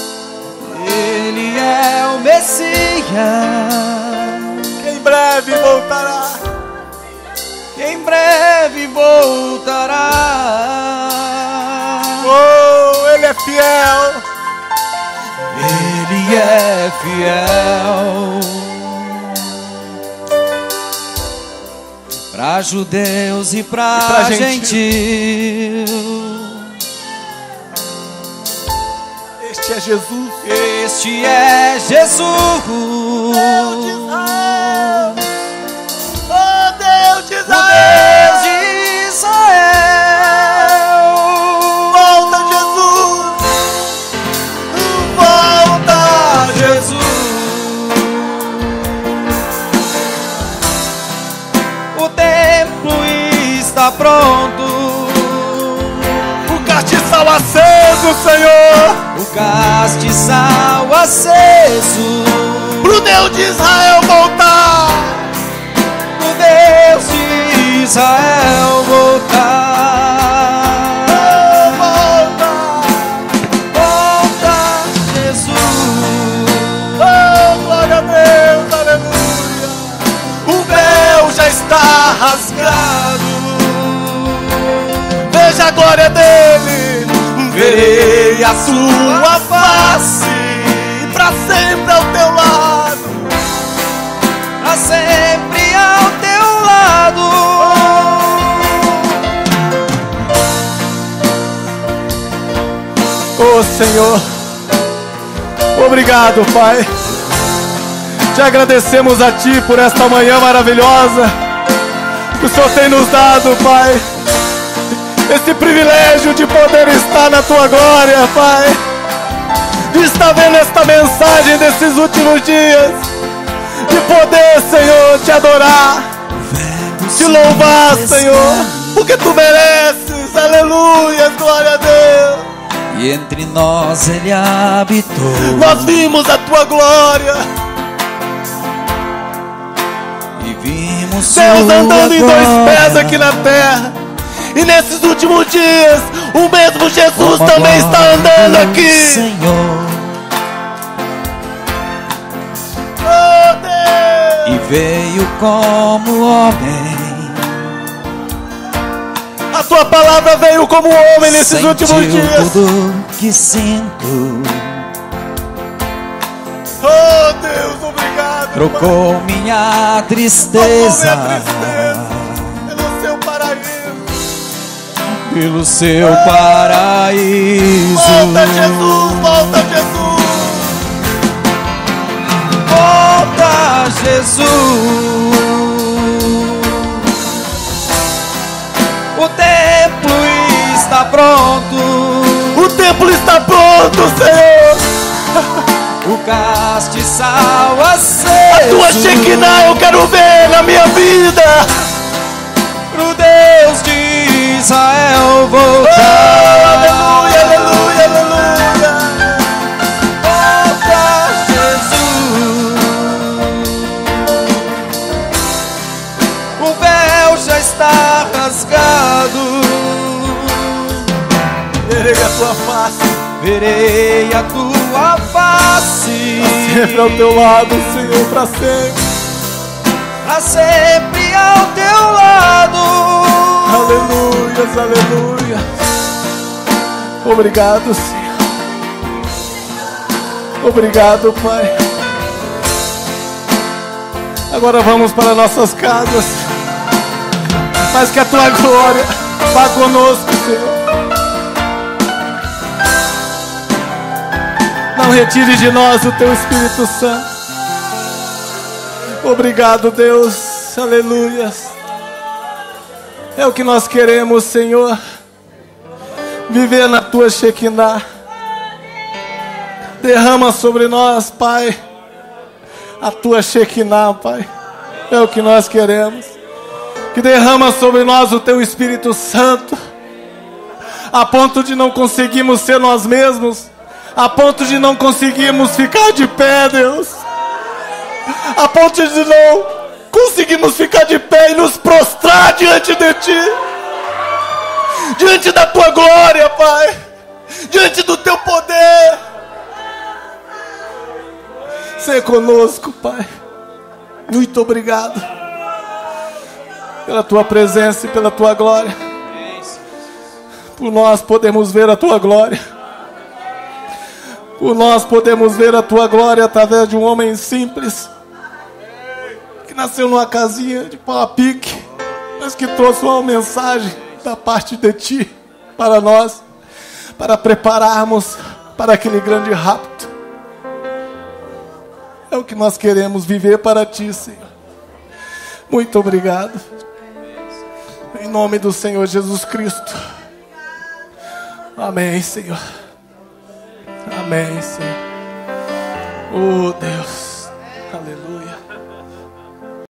Ele é o Messias, que em breve voltará. em breve voltará. Oh, Ele é fiel, Ele é fiel para judeus e para gentil. este é Jesus. Este é Jesus, Deus de Israel. Oh, Deus de o Israel. Deus de Israel. Volta, Jesus. Volta, Jesus, o templo está pronto, o castiçal aceso, Senhor. o castiçal aceso, Pro Deus de Israel voltar. o Deus de Israel voltar. Volta. Volta, Jesus. Oh, glória a Deus, aleluia. O véu já está rasgado. Veja a glória dele. Verei a sua face pra sempre ao teu lado. Pra sempre ao teu lado. Oh, Senhor, obrigado, Pai. Te agradecemos a Ti por esta manhã maravilhosa que o Senhor tem nos dado, Pai. Esse privilégio de poder estar na Tua glória, Pai. De estar vendo esta mensagem desses últimos dias. De poder, Senhor, Te adorar, Te louvar, Senhor, porque Tu mereces. Aleluia, glória a Deus. E entre nós Ele habitou. Nós vimos a Tua glória, E vimos Deus sua andando em dois glória. pés aqui na terra. E nesses últimos dias, o mesmo Jesus Como a também está glória andando do aqui. Senhor. Oh, Deus. E veio como homem. A Tua palavra veio como homem nesses últimos Sentiu dias. tudo que sinto. Oh, Deus, obrigado. Trocou minha Pai. tristeza Trocou minha tristeza pelo seu paraíso. pelo seu paraíso. Volta, Jesus, volta, Jesus. Volta, Jesus. O templo está pronto. O templo está pronto, Senhor. O castiçal aceso. A Tua Shekinah eu quero ver na minha vida. Pro Deus de Israel Oh, voltar. aleluia, aleluia, aleluia. Volta, Jesus. O véu já está rasgado. Verei a Tua face, Verei a tua face. sempre ao Teu lado, Senhor, para sempre. Pra sempre ao teu lado. Aleluias, aleluia. Obrigado, Senhor. Obrigado, Pai. Agora vamos para nossas casas, mas que a Tua glória vá conosco, Senhor. Não retire de nós o Teu Espírito Santo. Obrigado, Deus. Aleluias. É o que nós queremos, Senhor. Viver na Tua Shekinah. Derrama sobre nós, Pai, a Tua Shekinah, Pai. É o que nós queremos. que derrama sobre nós o Teu Espírito Santo, a ponto de não conseguirmos ser nós mesmos, a ponto de não conseguirmos ficar de pé, Deus, a ponto de não conseguirmos ficar de pé e nos prostrar diante de Ti, diante da Tua glória, Pai, diante do Teu poder. Seja conosco, Pai. Muito obrigado pela Tua presença e pela Tua glória. Por nós podemos ver a Tua glória. Por nós podemos ver a Tua glória através de um homem simples, que nasceu numa casinha de pau a pique, mas que trouxe uma mensagem da parte de Ti para nós, para prepararmos para aquele grande rapto. É o que nós queremos, viver para Ti, Senhor. Muito obrigado. Em nome do Senhor Jesus Cristo. Amém, Senhor. Amém, Senhor. Oh, Deus. Aleluia.